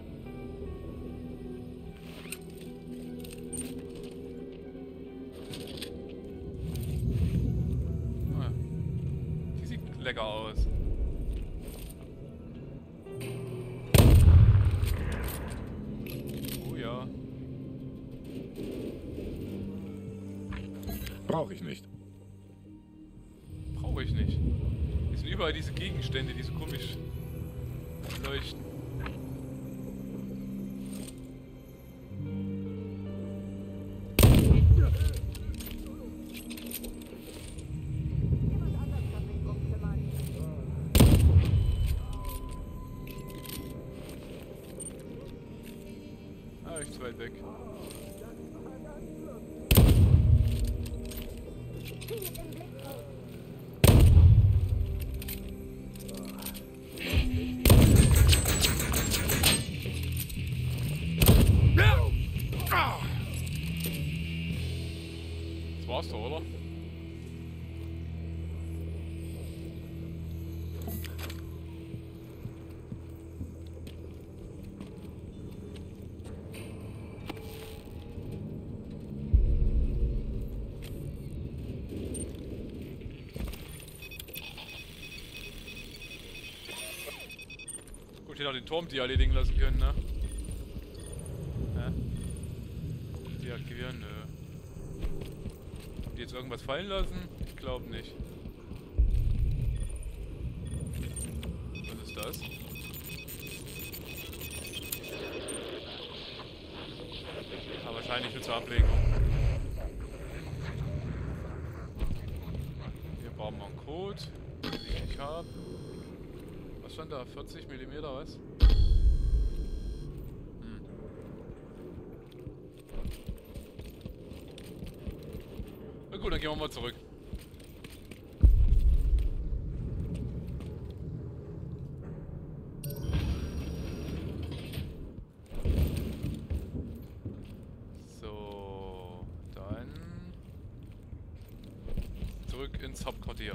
Ah, die sieht lecker aus. Oh ja. Brauche ich nicht. Brauche ich nicht. Hier sind überall diese Gegenstände, die so komisch leuchten. Ah, ich zu weit weg. Das war's doch, oder? Gut, ich hätte auch den Turm die erledigen lassen können, ne? Hä? Deaktivieren, nö. Haben die jetzt irgendwas fallen lassen? Ich glaube nicht. Was ist das? Ah, wahrscheinlich nur zur Ablenkung. Hier brauchen wir einen Code, den ich nicht habe. Was stand da? vierzig Millimeter, was? Hm. Na gut, dann gehen wir mal zurück. So, dann zurück ins Hauptquartier.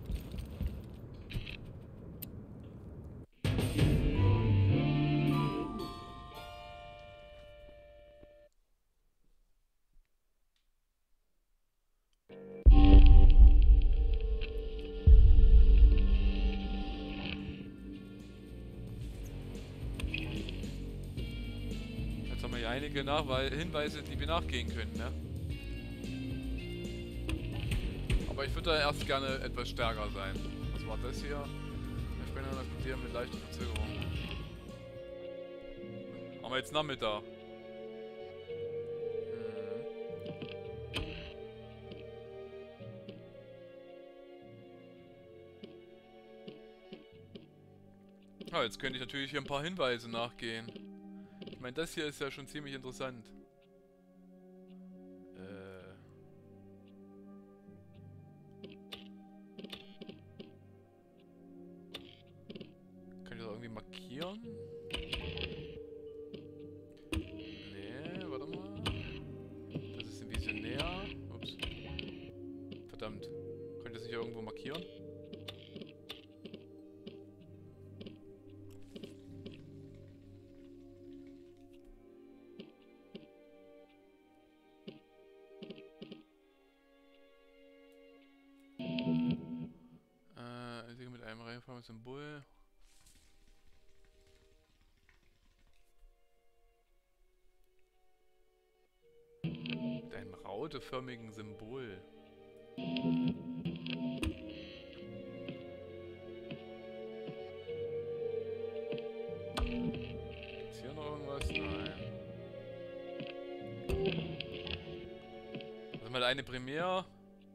Einige Nachwe Hinweise, die wir nachgehen können, ne? Aber ich würde da erst gerne etwas stärker sein. Was war das hier? Ich bin dann diskutieren mit leichter Verzögerung. Aber jetzt Nachmittag. Hm. Ja, jetzt könnte ich natürlich hier ein paar Hinweise nachgehen. Ich meine, das hier ist ja schon ziemlich interessant. Äh. Kann ich das irgendwie markieren? Nee, warte mal. Das ist ein Visionär. Ups. Verdammt. Kann ich das nicht irgendwo markieren? Symbol. Mit einem rauteförmigen Symbol. Gibt's hier noch irgendwas? Nein. Also mal eine Primär,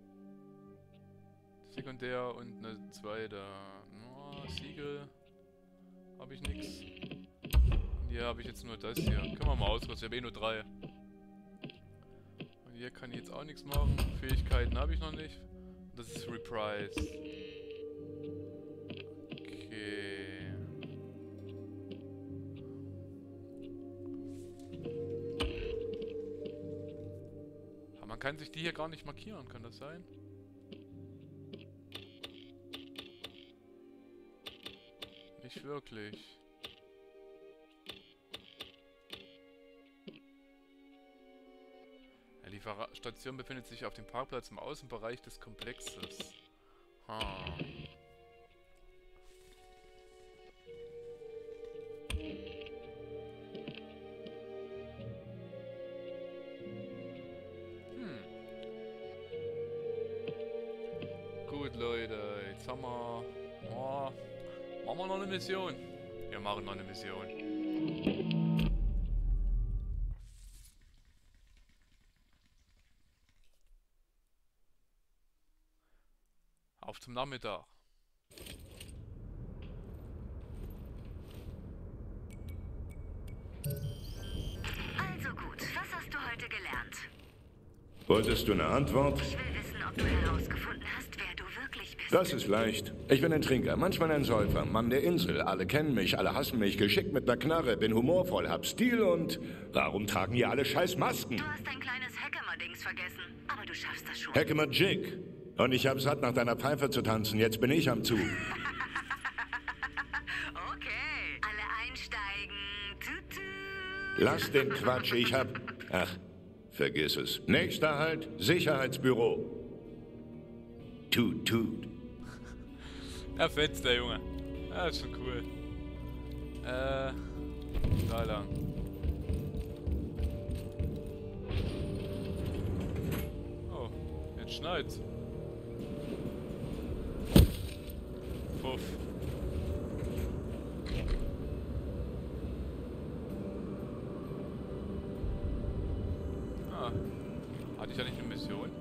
Sekundär und eine zweite. Siegel habe ich nichts. Hier habe ich jetzt nur das hier. Können wir mal ausrüsten. Ich habe eh nur drei. Und hier kann ich jetzt auch nichts machen. Fähigkeiten habe ich noch nicht. Das ist Reprise. Okay. Man kann sich die hier gar nicht markieren, kann das sein? Nicht wirklich. Ja, die Fahr- Station befindet sich auf dem Parkplatz im Außenbereich des Komplexes. Ha. Gut, Leute, jetzt haben wir... Oh, machen wir noch eine Mission? Wir machen noch eine Mission. Auf zum Nachmittag. Also gut, was hast du heute gelernt? Wolltest du eine Antwort? Ich will wissen, ob du herausgefunden hast, wer du wirklich bist. Das ist leicht. Ich bin ein Trinker, manchmal ein Säufer, Mann der Insel. Alle kennen mich, alle hassen mich, geschickt mit einer Knarre, bin humorvoll, hab Stil und... Warum tragen hier alle scheiß Masken? Du hast ein kleines Hackemer-Dings vergessen, aber du schaffst das schon. Hackemer Jig. Und ich hab satt, nach deiner Pfeife zu tanzen. Jetzt bin ich am Zug. Okay, alle einsteigen. Tut, tut. Lass den Quatsch, ich hab... Ach, vergiss es. Nächster Halt, Sicherheitsbüro. Tut, tut. Ja, fetzt der Junge. Ja, ist schon cool. Äh, da lang. Oh, jetzt schneit's. Puff. Ah, hatte ich ja nicht eine Mission?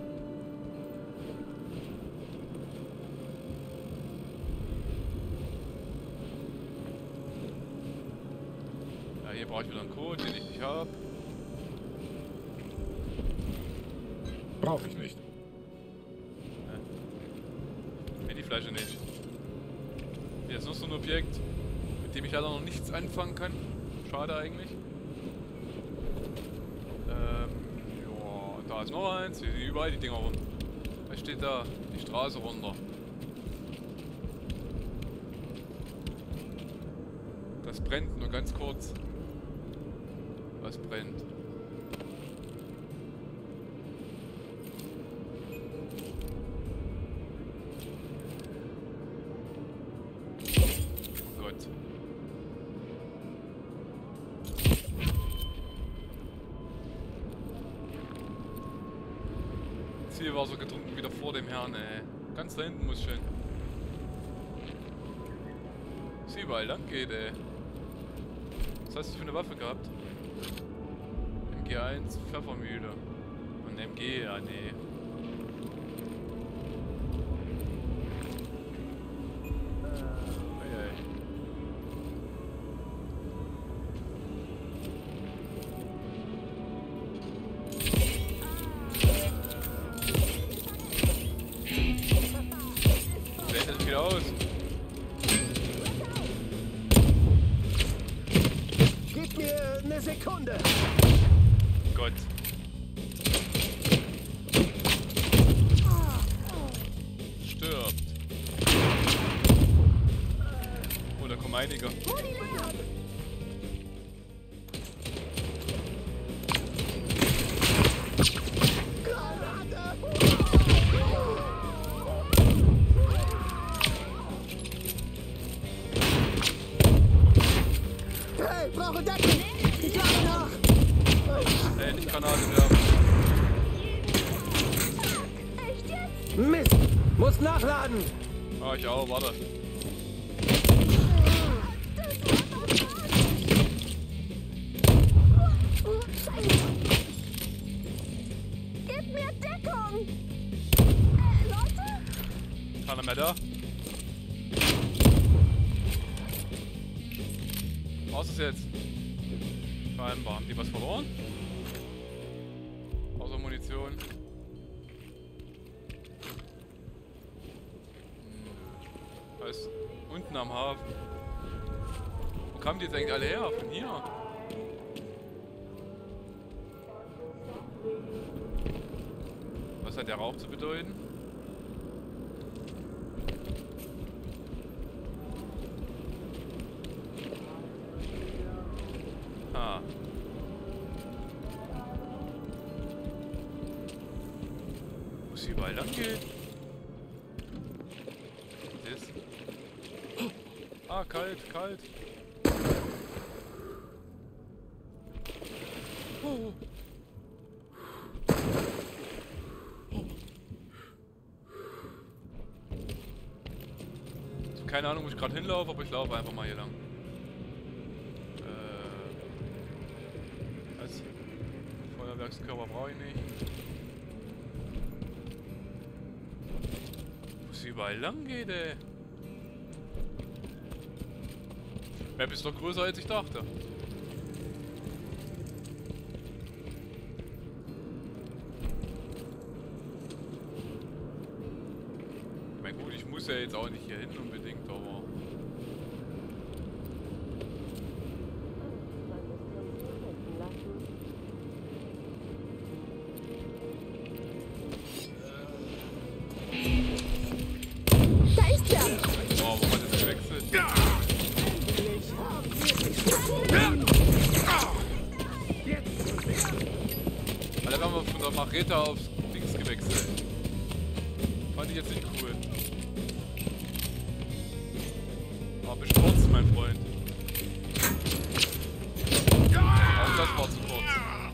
Ja, hier brauche ich wieder einen Code, den ich nicht habe. Brauche ich nicht. Nee, die Flasche nicht. Hier ist noch so ein Objekt, mit dem ich leider noch nichts anfangen kann. Schade eigentlich. Ähm, ja, da ist noch eins. Hier sind überall die Dinger rum. Was steht da? Die Straße runter. Das brennt, nur ganz kurz. Was brennt? Oh Gott. Ziel war so getrunken wieder vor dem Herrn, ey. Ganz da hinten muss schön. Dass überall lang geht, ey. Was hast du für eine Waffe gehabt? M G eins, Pfeffermühle. Und M G, ja, nee. Eieiei. Blendet es wieder aus. Gib mir eine Sekunde. Gott. Stirbt. Oh, da kommen einige. Hey, brauche Deckung. Ich lade nach. Ey, nicht Granate werfen. Mist, muss nachladen. Ah, ich auch, warte. Gib mir Deckung! Äh, Leute? Keiner mehr da? Was ist jetzt? Scheinbar. Haben die was verloren? Außer Munition. Hm, da ist unten am Hafen. Wo kamen die jetzt eigentlich alle her? Von hier? Was hat der Rauch zu bedeuten? Ah. Wo es überall lang geht? Was ist? Ah, kalt, kalt. Oh. Keine Ahnung, wo ich gerade hinlaufe, aber ich laufe einfach mal hier lang. Äh, was? Feuerwerkskörper brauche ich nicht. Wo es überall lang geht, ey. Map ist doch größer, als ich dachte. Ich meine, gut, ich muss ja jetzt auch nicht hier hin unbedingt, aber... Da ist er! Oh, wo hat das gewechselt? Alter, wir haben von der Machete aufs Dings gewechselt. Fand ich jetzt nicht cool. Aber besturzt, mein Freund. Auch das war zu kurz.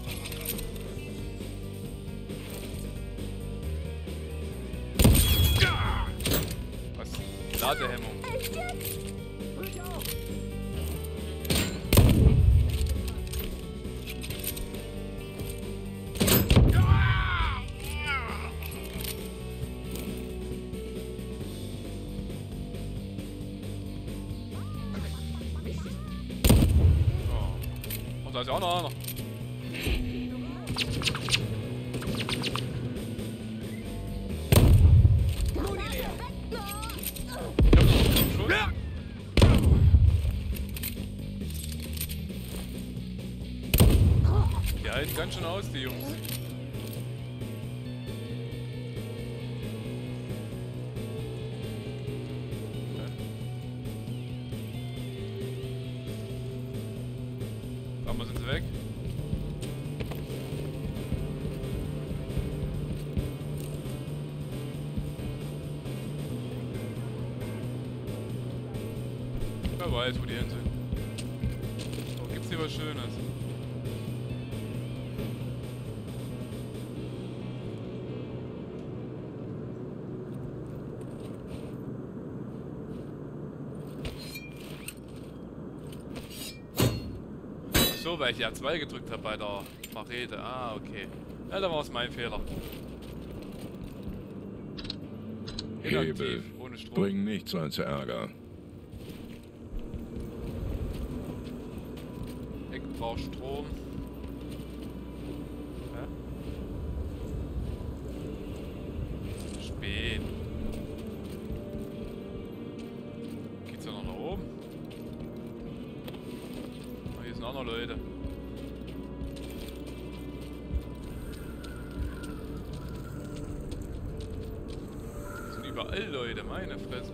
Was? Ladehemmung. Oh. Und da ist ja auch noch einer. Die halten ganz schön aus, die Jungs. Aber sind sie weg? Wer weiß, wo die hin sind. Oh, gibt's hier was Schönes? So, weil ich die A zwei gedrückt habe bei der Machete. Ah, okay. Ja, dann war es mein Fehler. Inaktiv, ohne Strom. Bringen nichts als Ärger. Ich brauche Strom. Hä? Spät. Geht's ja noch nach oben? Oh, hier sind auch noch Leute. Hier sind überall Leute, meine Fresse.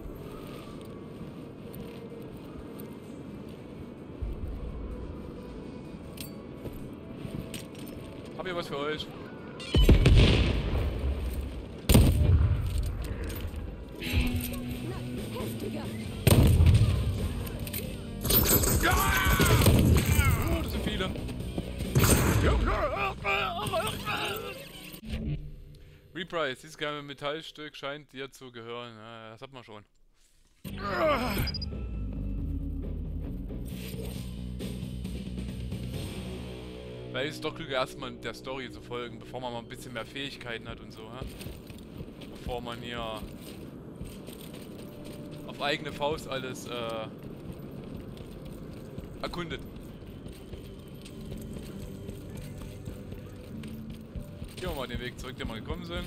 Hab ich was für euch? Oh, das sind viele. Reprise, dieses geheime Metallstück scheint dir zu gehören. Ja, das hat man schon. Weil es ist doch klüger, erstmal der Story zu folgen, bevor man mal ein bisschen mehr Fähigkeiten hat und so, hä? Bevor man hier auf eigene Faust alles äh, erkundet. Gehen wir mal den Weg zurück, den wir gekommen sind.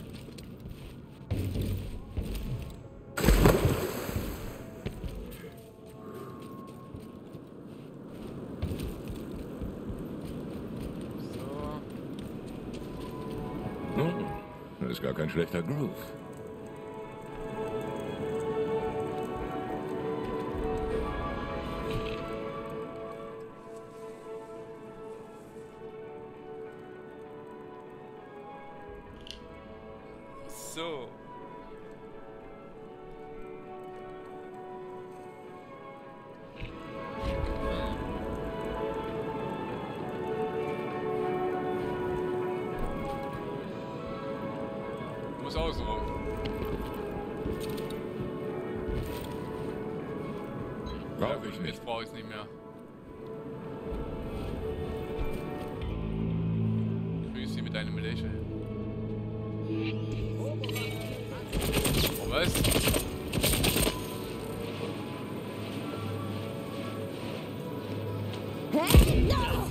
ist gar kein schlechter Groove. So. Muss außen rum. Brauche ich nicht. Jetzt brauche ich es nicht mehr. Grüß Sie mit einem Lächeln. Oh, was? Hey, no!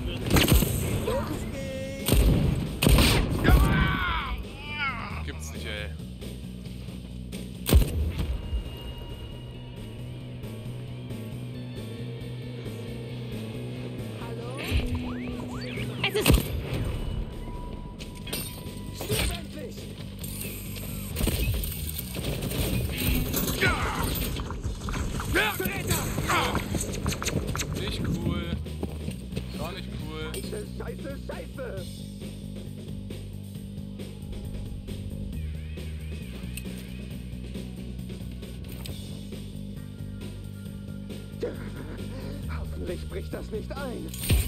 Gibt's nicht, ey. Es ist... Stirb endlich! Nicht cool. Gar nicht cool. Scheiße, scheiße, scheiße! Hoffentlich bricht das nicht ein.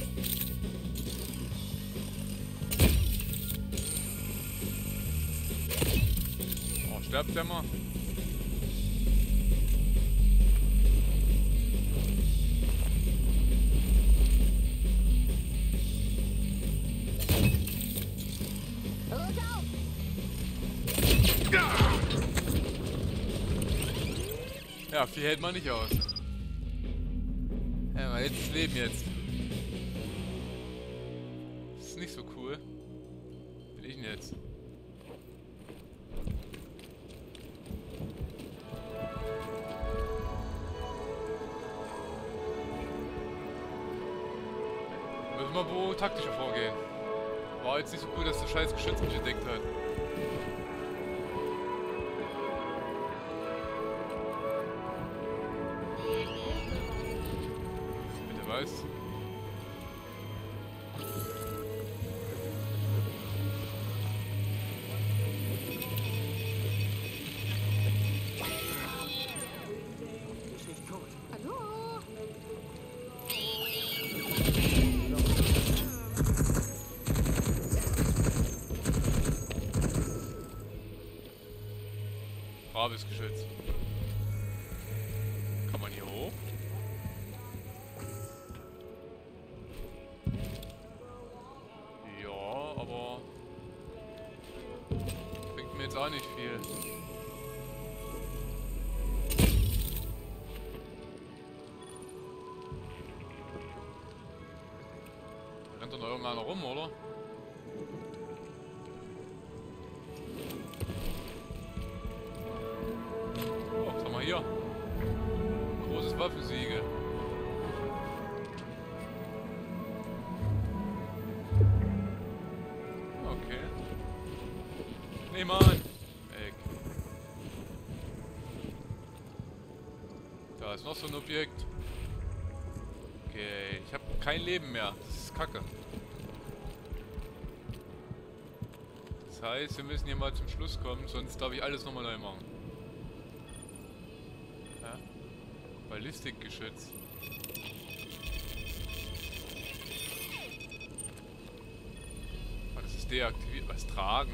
Oh, sterbt der mal? Ja, viel hält man nicht aus. Ja, mal jetzt das Leben jetzt. Das ist nicht so cool. Will ich denn jetzt? Müssen wir wo taktischer vorgehen. War jetzt nicht so cool, dass der scheiß Geschütz mich entdeckt hat. Bitte was? Braves Geschütz. Kann man hier hoch? Ja, aber bringt mir jetzt auch nicht viel. Rennt doch noch irgendeiner rum, oder? Hier. Großes Waffensiegel. Okay. Nee, Mann. Weg. Da ist noch so ein Objekt. Okay, ich habe kein Leben mehr. Das ist Kacke. Das heißt, wir müssen hier mal zum Schluss kommen, sonst darf ich alles nochmal neu machen. Ballistikgeschütz. Oh, das ist deaktiviert. Was tragen?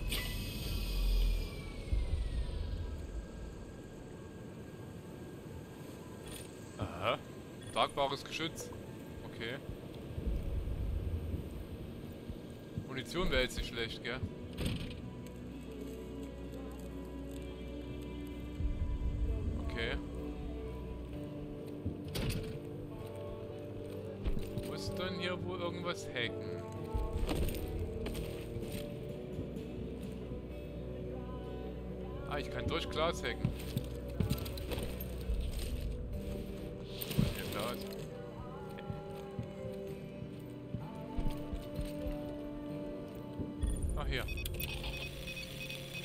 Aha. Tragbares Geschütz. Okay. Munition wäre jetzt nicht schlecht, gell? Okay. Dann hier wohl irgendwas hacken. Ah, ich kann durch Glas hacken. Hier Glas. Ach hier.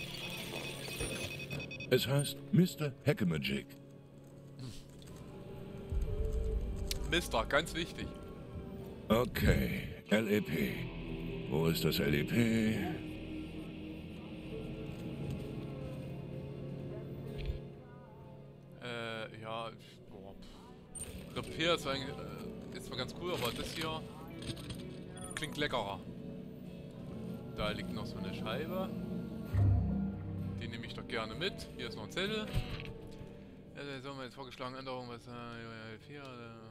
Es heißt Mister Hackemagic. Mister, ganz wichtig. Okay, L E P. Wo ist das L E P? Äh, ja, ich, boah. Ich glaube, P ist eigentlich äh, ist zwar ganz cool, aber das hier klingt leckerer. Da liegt noch so eine Scheibe. Die nehme ich doch gerne mit. Hier ist noch ein Zettel. Ja, so haben wir jetzt vorgeschlagen, Änderung, was äh, vier, äh,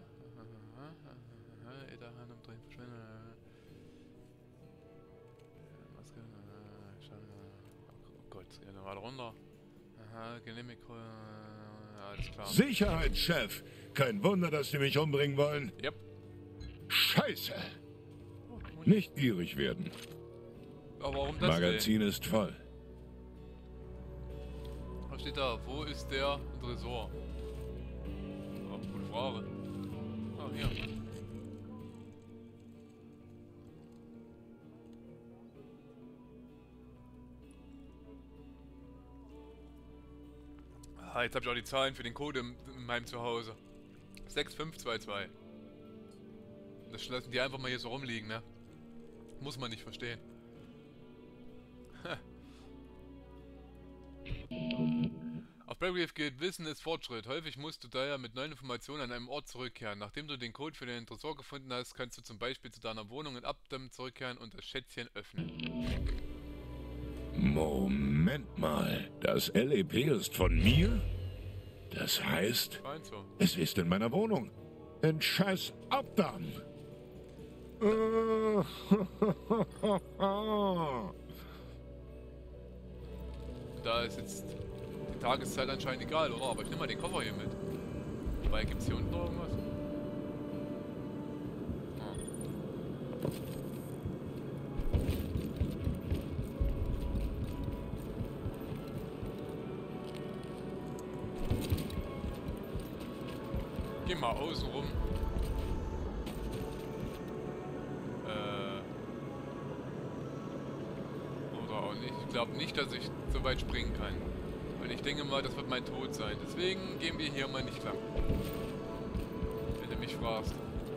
oh Gott, ja, dann weiter runter. Aha, Genehmigung, äh, alles klar. Sicherheitschef! Kein Wunder, dass die mich umbringen wollen. Yep. Scheiße! Nicht gierig werden. Aber warum das Magazin ist voll. Was steht da? Wo ist der Tresor? Oh, gute Frage. Ah, hier. Ah, jetzt habe ich auch die Zahlen für den Code in, in meinem Zuhause. sechs fünf zwei zwei. Das lassen die einfach mal hier so rumliegen, ne? Muss man nicht verstehen. Auf Blackreef gilt, Wissen ist Fortschritt. Häufig musst du daher mit neuen Informationen an einem Ort zurückkehren. Nachdem du den Code für den Tresor gefunden hast, kannst du zum Beispiel zu deiner Wohnung in Abdam zurückkehren und das Schätzchen öffnen. Moment mal. Das L E P ist von mir? Das heißt, So. es ist in meiner Wohnung. In scheiß Abdam. Da ist jetzt die Tageszeit anscheinend egal, oder? Aber ich nehme mal den Koffer hier mit. Wobei, gibt es hier unten noch irgendwas? Ah. Geh mal außen rum. Äh. Oder auch nicht. Ich glaube nicht, dass ich so weit springen kann. Weil ich denke mal, das wird mein Tod sein. Deswegen gehen wir hier mal nicht lang. Wenn du mich fragst.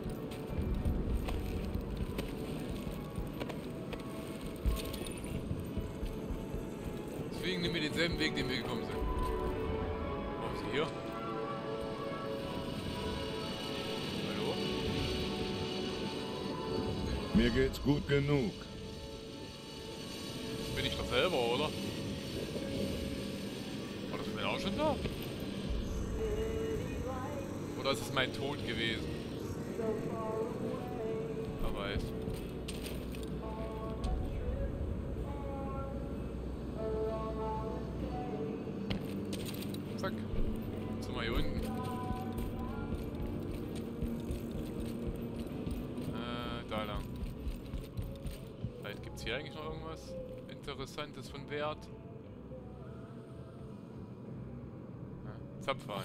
Deswegen nehmen wir denselben Weg, den wir gekommen sind. Warum ist sie hier? Hallo? Mir geht's gut genug. Das bin ich doch selber, oder? War das vorhin auch schon da? Oder ist es mein Tod gewesen? Wer weiß. Zack. Jetzt sind wir hier unten. Äh, da lang. Vielleicht gibt es hier eigentlich noch irgendwas Interessantes von Wert. Ja, Zapfhahn.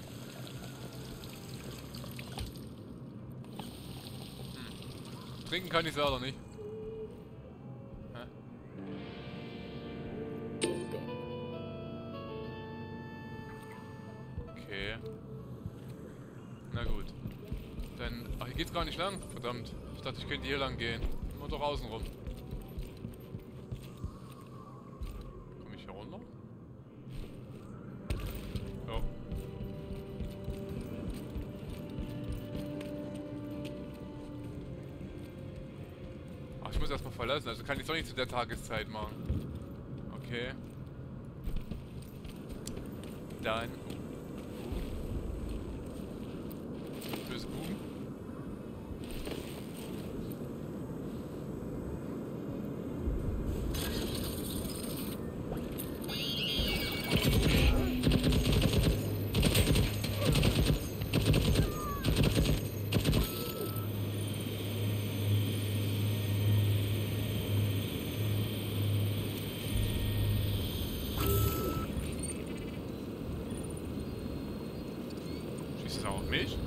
Hm. Trinken kann ich leider nicht. Hä? Okay. Na gut. Dann... Ach, hier geht's gar nicht lang. Verdammt. Ich dachte, ich könnte hier lang gehen. Nur doch außen rum. Komme ich hier runter? Ja. Ach, ich muss erstmal verlassen. Also kann ich es doch nicht zu der Tageszeit machen. Okay. Dann... Böse Buben. Schießt es auch auf mich?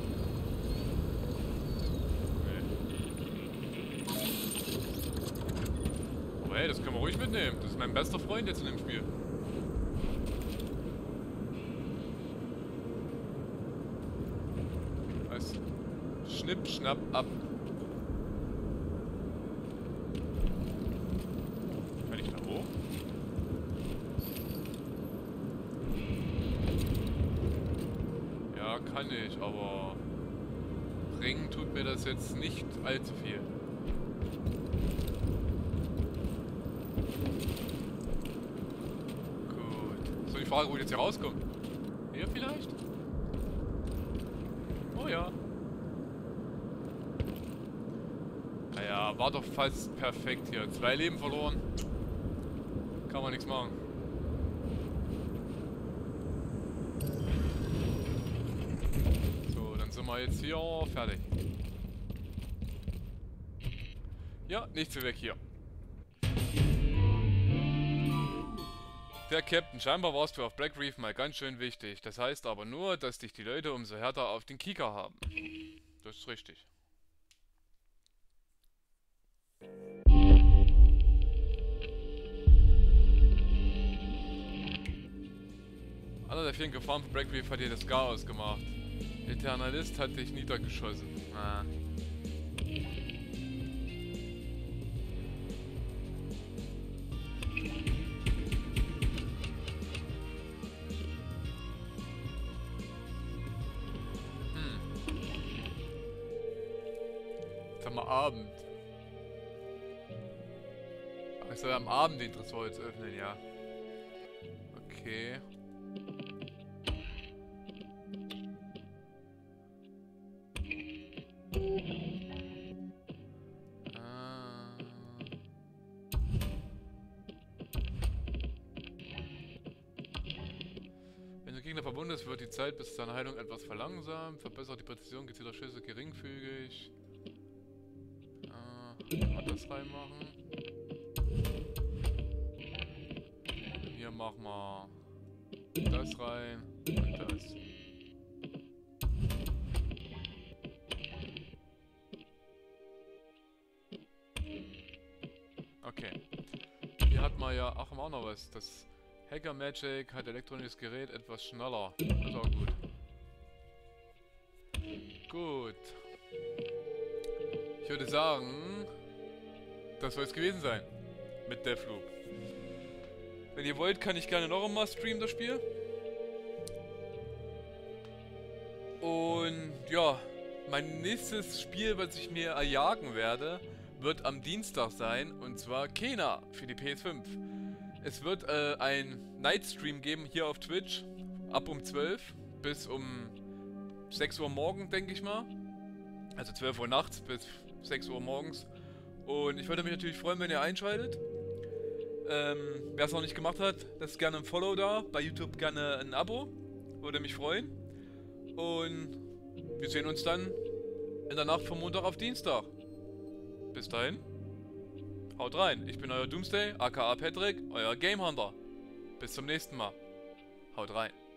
Hey, das können wir ruhig mitnehmen. Das ist mein bester Freund jetzt in dem Spiel. Schnipp, schnapp, ab. Kann ich da hoch? Ja, kann ich, aber bringen tut mir das jetzt nicht allzu viel. Gut. So, die Frage, wo ich jetzt hier rauskomme. Hier vielleicht? Oh ja. Naja, war doch fast perfekt hier. Zwei Leben verloren. Kann man nichts machen. So, dann sind wir jetzt hier fertig. Ja, nichts mehr weg hier. Der Captain, scheinbar warst du auf Black Reef mal ganz schön wichtig. Das heißt aber nur, dass dich die Leute umso härter auf den Kieker haben. Das ist richtig. Einer der vielen Gefahren von Black Reef hat dir das Chaos gemacht. Eternalist hat dich niedergeschossen. Ah. Am Abend. Ich soll am Abend den Tresor jetzt öffnen, ja. Okay. Ah. Wenn der Gegner verbunden ist, wird die Zeit bis zur Heilung etwas verlangsamt. Verbessert die Präzision gezielter Schüsse geringfügig. Mal das reinmachen. Hier machen wir das rein und das. Okay. Hier hat man ja, ach, haben wir auch noch was. Das Hacker Magic hat elektronisches Gerät etwas schneller. Das ist auch gut. Gut. Ich würde sagen, das soll es gewesen sein mit Deathloop. Wenn ihr wollt, kann ich gerne noch einmal streamen, das Spiel. Und ja, mein nächstes Spiel, was ich mir erjagen werde, wird am Dienstag sein, und zwar Kena für die P S fünf. Es wird äh, ein Nightstream geben hier auf Twitch, ab um zwölf bis um sechs Uhr morgens, denke ich mal. Also zwölf Uhr nachts bis sechs Uhr morgens. Und ich würde mich natürlich freuen, wenn ihr einschaltet. Ähm, wer es noch nicht gemacht hat, lasst gerne ein Follow da. Bei YouTube gerne ein Abo. Würde mich freuen. Und wir sehen uns dann in der Nacht von Montag auf Dienstag. Bis dahin. Haut rein. Ich bin euer Doomsday, aka Patrick, euer Game Hunter. Bis zum nächsten Mal. Haut rein.